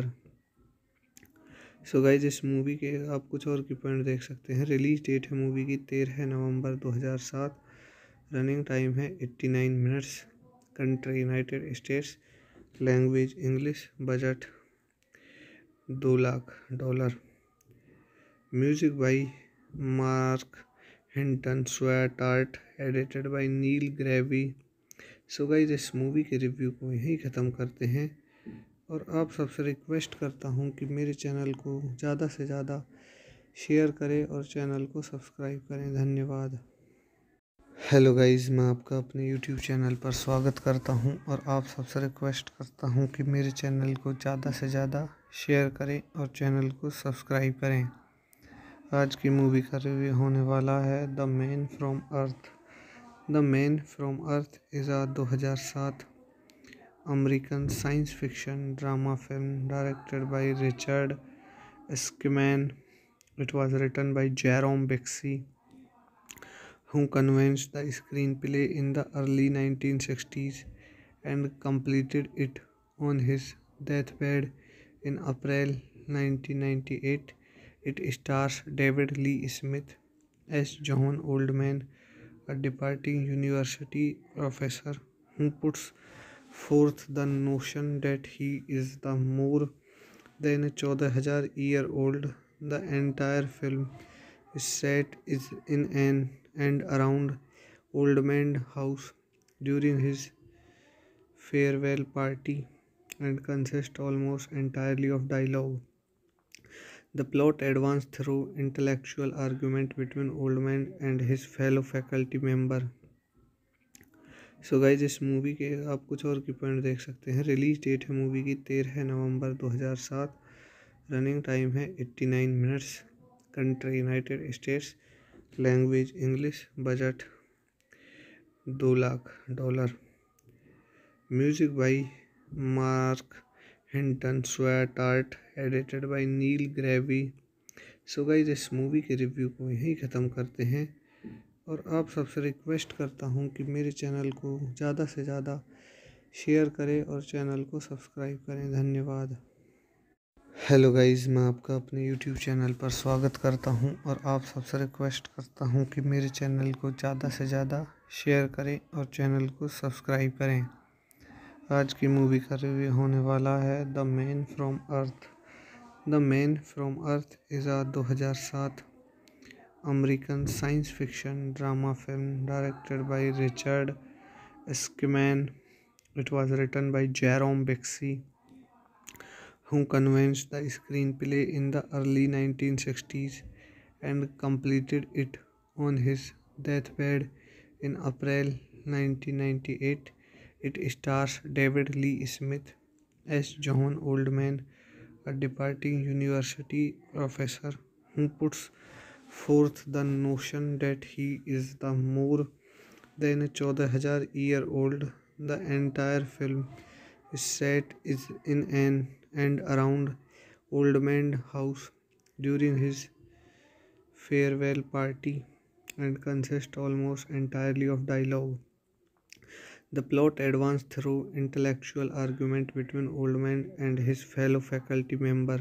Speaker 1: So guys इस movie के आप कुछ और की point देख सकते हैं। Release date है मूवी की तेरह नवंबर दो हज़ार सात। रनिंग टाइम है नवासी minutes. Country United States. Language English. Budget दो lakh dollar. Music by Mark Hinton Stewart edited by Neil Grieve. So guys इस मूवी के रिव्यू को यहीं ख़त्म करते हैं और आप सबसे रिक्वेस्ट करता हूँ कि मेरे चैनल को ज़्यादा से ज़्यादा शेयर करें और चैनल को सब्सक्राइब करें। धन्यवाद। हेलो गाइस, मैं आपका अपने यूट्यूब चैनल पर स्वागत करता हूं और आप सबसे रिक्वेस्ट करता हूं कि मेरे चैनल को ज़्यादा से ज़्यादा शेयर करें और चैनल को सब्सक्राइब करें। आज की मूवी का रिव्यू होने वाला है the man from earth. The man from earth is a दो हज़ार सात American science fiction drama film directed by Richard Schenkman. It was written by Jerome Bixby, who commenced the screenplay in the early nineteen sixties and completed it on his deathbed in April nineteen ninety-eight. It stars David Lee Smith as John Oldman, a departing university professor who puts forth the notion that he is the more than a चौदह हजार year old. The entire film is set is in an and around Oldman House during his farewell party and consists almost entirely of dialogue. The plot advances through intellectual argument between Oldman and his fellow faculty member. So guys, इस movie के आप कुछ और की point देख सकते हैं। Release date है मूवी की तेरह नवंबर दो हज़ार सात। रनिंग टाइम है नवासी minutes. Country United States. Language English. Budget दो lakh dollar. Music by Mark Hinton Stewart edited by Neil Grieve. So guys, इस मूवी के रिव्यू को यहीं ख़त्म करते हैं और आप सबसे रिक्वेस्ट करता हूँ कि मेरे चैनल को ज़्यादा से ज़्यादा शेयर करें और चैनल को सब्सक्राइब करें। धन्यवाद। हेलो गाइस, मैं आपका अपने यूट्यूब चैनल पर स्वागत करता हूं और आप सबसे रिक्वेस्ट करता हूं कि मेरे चैनल को ज़्यादा से ज़्यादा शेयर करें और चैनल को सब्सक्राइब करें। आज की मूवी का रिव्यू होने वाला है the man from earth. The man from earth is a दो हज़ार सात American science fiction drama film directed by Richard Schenkman. It was written by Jerome Bixby, who commenced the screenplay in the early nineteen sixties and completed it on his deathbed in April nineteen ninety-eight. It stars David Lee Smith as John Oldman, a departing university professor who puts forth the notion that he is the more than a चौदह हजार year old. The entire film is set is in an and around Oldman House during his farewell party and consists almost entirely of dialogue. The plot advances through intellectual argument between Oldman and his fellow faculty member.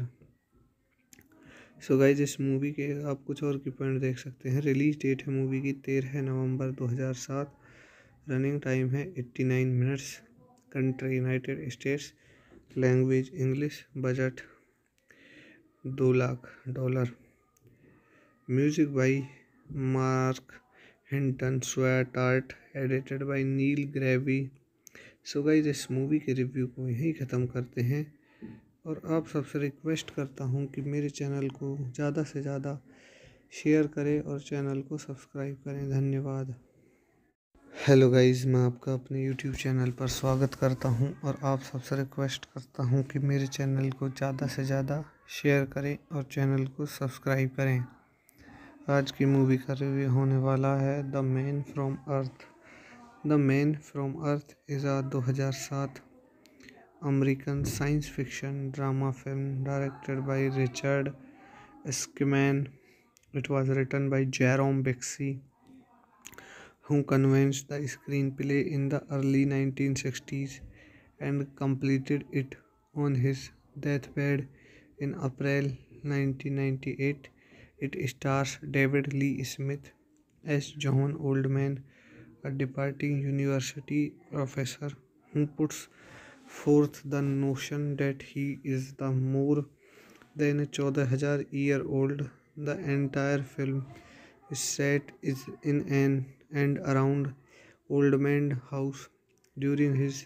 Speaker 1: So guys, इस movie के आप कुछ और की point देख सकते हैं। Release date है मूवी की तेरह नवंबर दो हज़ार सात। रनिंग टाइम है नवासी minutes. Country United States. Language English. Budget दो lakh dollar. Music by Mark Hinton Stewart edited by Neil Grieve. So guys, इस मूवी के रिव्यू को यहीं ख़त्म करते हैं और आप सबसे रिक्वेस्ट करता हूँ कि मेरे चैनल को ज़्यादा से ज़्यादा शेयर करें और चैनल को सब्सक्राइब करें। धन्यवाद। हेलो गाइस, मैं आपका अपने यूट्यूब चैनल पर स्वागत करता हूं और आप सबसे रिक्वेस्ट करता हूं कि मेरे चैनल को ज़्यादा से ज़्यादा शेयर करें और चैनल को सब्सक्राइब करें। आज की मूवी का रिव्यू होने वाला है the man from earth. The man from earth is a दो हज़ार सात American science fiction drama film directed by Richard Schenkman. It was written by Jerome Bixby, who commenced the screenplay in the early nineteen sixties and completed it on his deathbed in April nineteen ninety-eight. It stars David Lee Smith as John Oldman, a departing university professor who puts forth the notion that he is the more than a चौदह हजार year old. The entire film is set is in an and around Oldman House during his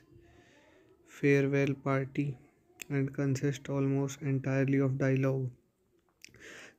Speaker 1: farewell party and consists almost entirely of dialogue.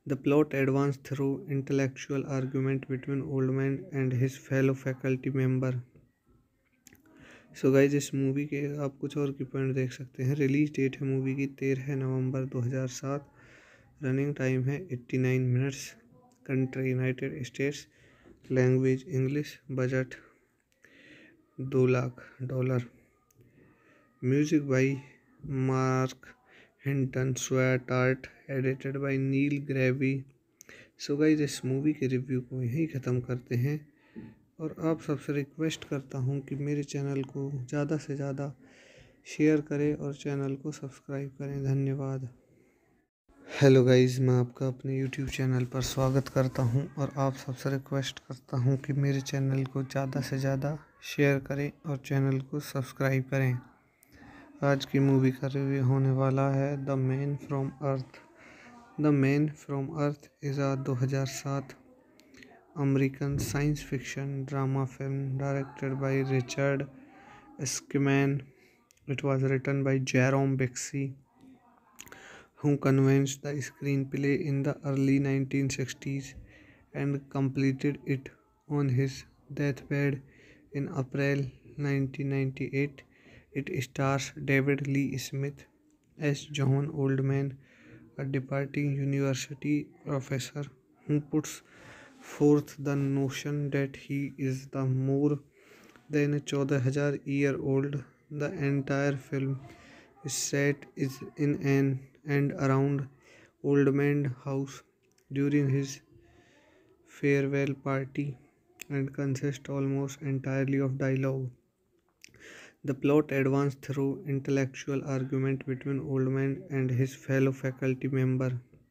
Speaker 1: The plot advanced through intellectual argument between Oldman and his fellow faculty member. So guys इस movie के आप कुछ और की point देख सकते हैं। Release date है मूवी की तेरह नवंबर दो हज़ार सात। रनिंग टाइम है नवासी minutes. Country United States. Language English. Budget दो lakh dollar. Music by Mark Hinton Stewart edited by Neil Grieve. So guys इस मूवी के रिव्यू को यहीं ख़त्म करते हैं और आप सबसे रिक्वेस्ट करता हूँ कि मेरे चैनल को ज़्यादा से ज़्यादा शेयर करें और चैनल को सब्सक्राइब करें। धन्यवाद। हेलो गाइस, मैं आपका अपने यूट्यूब चैनल पर स्वागत करता हूं और आप सबसे रिक्वेस्ट करता हूं कि मेरे चैनल को ज़्यादा से ज़्यादा शेयर करें और चैनल को सब्सक्राइब करें। आज की मूवी का रिव्यू होने वाला है the man from earth. The man from earth is a दो हज़ार सात American science fiction drama film directed by Richard Schenkman. It was written by Jerome Bixby, who commenced the screenplay in the early nineteen sixties and completed it on his deathbed in April nineteen ninety-eight. It stars David Lee Smith as John Oldman, a departing university professor who puts forth the notion that he is the more than a fourteen hundred year old. The entire film is set is in an and around Oldman House during his farewell party and consists almost entirely of dialogue. The plot advances through intellectual argument between Oldman and his fellow faculty member.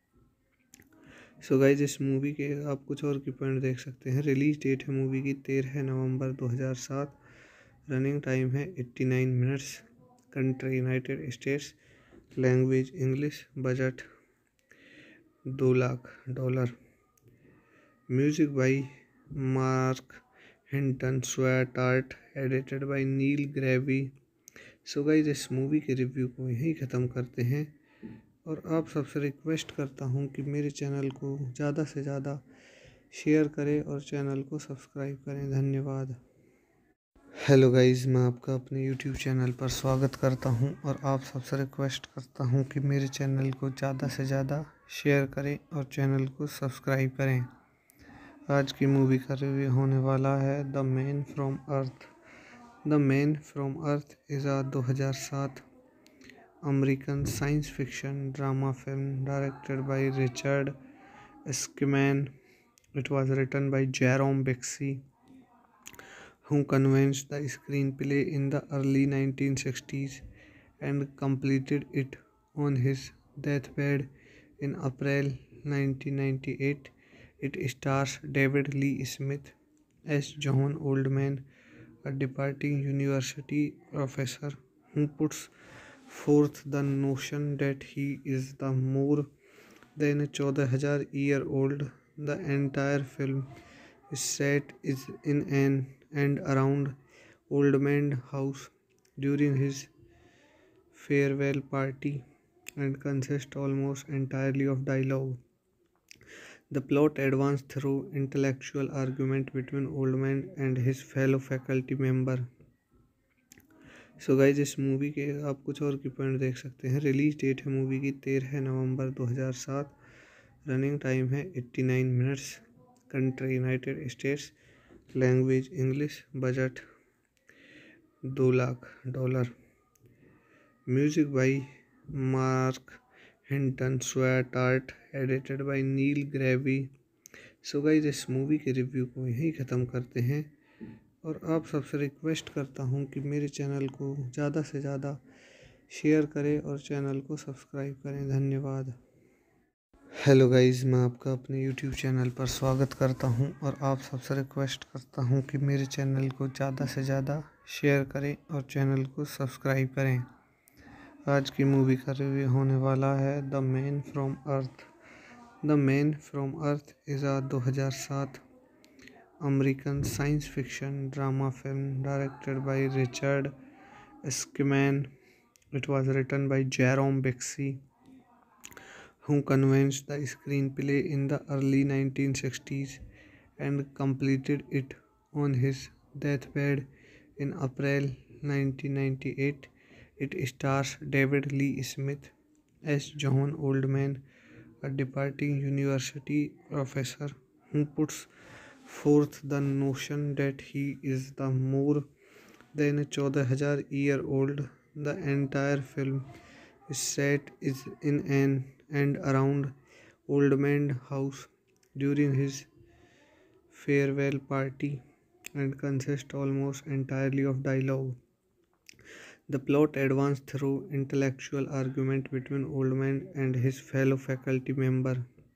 Speaker 1: So guys इस movie के आप कुछ और की point देख सकते हैं। Release date है मूवी की तेरह नवंबर दो हज़ार सात। रनिंग टाइम है नवासी minutes. Country United States. Language English. Budget दो lakh dollar. Music by Mark Hinton Stewart edited by Neil Grieve. So guys इस मूवी के रिव्यू को यहीं ख़त्म करते हैं और आप सबसे रिक्वेस्ट करता हूँ कि मेरे चैनल को ज़्यादा से ज़्यादा शेयर करें और चैनल को सब्सक्राइब करें। धन्यवाद। हेलो गाइस, मैं आपका अपने यूट्यूब चैनल पर स्वागत करता हूं और आप सबसे रिक्वेस्ट करता हूं कि मेरे चैनल को ज़्यादा से ज़्यादा शेयर करें और चैनल को सब्सक्राइब करें। आज की मूवी का रिव्यू होने वाला है the man from earth. The man from earth is a दो हज़ार सात American science fiction drama film directed by Richard Schenkman. It was written by Jerome Bixby, who commenced the screenplay in the early nineteen sixties and completed it on his deathbed in April nineteen ninety-eight. It stars David Lee Smith as John Oldman, a departing university professor who puts forth the notion that he is the more than a fourteen hundred year old. The entire film is set is in an and around Oldman House during his farewell party and consists almost entirely of dialogue. The plot advances through intellectual argument between Oldman and his fellow faculty member. So guys इस movie के आप कुछ और की point देख सकते हैं। Release date है मूवी की तेरह नवंबर दो हज़ार सात। रनिंग टाइम है नवासी minutes. Country United States. Language English. Budget दो lakh dollar. Music by Mark Hinton Stewart edited by Neil Grieve. So guys इस मूवी के रिव्यू को यहीं ख़त्म करते हैं और आप सबसे रिक्वेस्ट करता हूँ कि मेरे चैनल को ज़्यादा से ज़्यादा शेयर करें और चैनल को सब्सक्राइब करें। धन्यवाद। हेलो गाइस, मैं आपका अपने यूट्यूब चैनल पर स्वागत करता हूं और आप सबसे रिक्वेस्ट करता हूं कि मेरे चैनल को ज़्यादा से ज़्यादा शेयर करें और चैनल को सब्सक्राइब करें। आज की मूवी का रिव्यू होने वाला है the man from earth. The man from earth is a दो हज़ार सात American science fiction drama film directed by Richard Schenkman. It was written by Jerome Bixby, who conceived the screenplay in the early nineteen sixties and completed it on his deathbed in April nineteen ninety-eight. It stars David Lee Smith as John Oldman, a departing university professor who puts forth the notion that he is the more than a चौदह हजार year old. The entire film is set is in an and around Oldman House during his farewell party and consists almost entirely of dialogue. The plot advances through intellectual argument between Oldman and his fellow faculty member.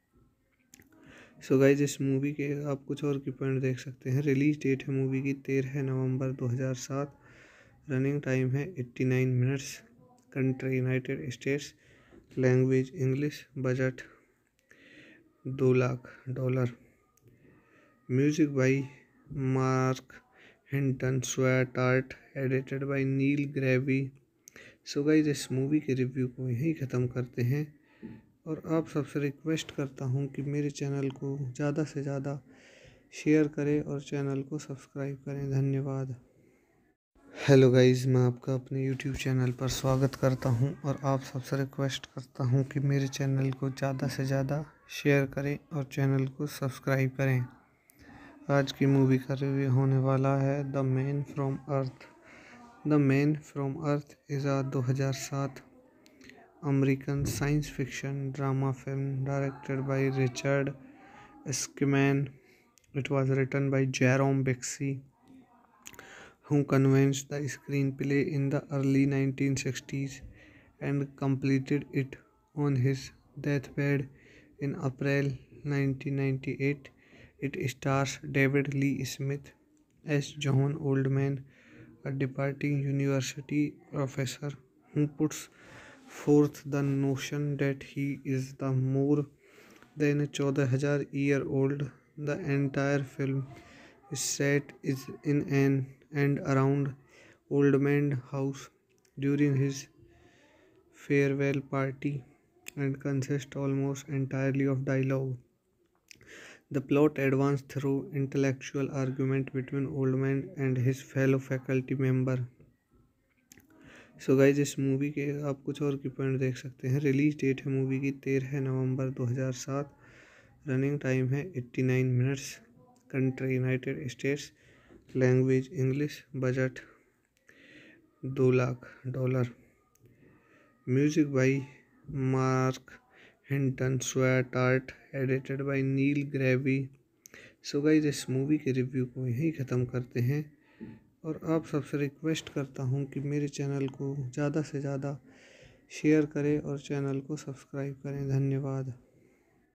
Speaker 1: So guys इस movie के आप कुछ और की point देख सकते हैं। Release date है मूवी की तेरह नवंबर दो हज़ार सात। रनिंग टाइम है नवासी minutes. Country United States. Language English. Budget दो lakh dollar. Music by Mark Hinton Stewart edited by Neil Grieve. So guys इस मूवी के रिव्यू को यहीं ख़त्म करते हैं और आप सबसे रिक्वेस्ट करता हूँ कि मेरे चैनल को ज़्यादा से ज़्यादा शेयर करें और चैनल को सब्सक्राइब करें। धन्यवाद। हेलो गाइज़, मैं आपका अपने यूट्यूब चैनल पर स्वागत करता हूं और आप सबसे रिक्वेस्ट करता हूं कि मेरे चैनल को ज़्यादा से ज़्यादा शेयर करें और चैनल को सब्सक्राइब करें। आज की मूवी का रिव्यू होने वाला है the man from earth. The man from earth is a दो हज़ार सात American science fiction drama film directed by Richard Schenkman. It was written by Jerome Bixby, who conceived the screenplay in the early nineteen sixties and completed it on his deathbed in April nineteen ninety-eight. It stars David Lee Smith as John Oldman, a departing university professor who puts forth the notion that he is the more than a चौदह हजार year old. The entire film is set is in an and around Oldman House during his farewell party and consists almost entirely of dialogue. The plot advances through intellectual argument between Oldman and his fellow faculty member. So guys इस movie के आप कुछ और की point देख सकते हैं। Release date है मूवी की तेरह नवंबर दो हज़ार सात। रनिंग टाइम है नवासी minutes. Country United States. Language English. Budget दो lakh dollar. Music by Mark Hinton Stewart edited by Neil Grieve. So guys इस मूवी के रिव्यू को यहीं ख़त्म करते हैं और आप सबसे रिक्वेस्ट करता हूँ कि मेरे चैनल को ज़्यादा से ज़्यादा शेयर करें और चैनल को सब्सक्राइब करें। धन्यवाद।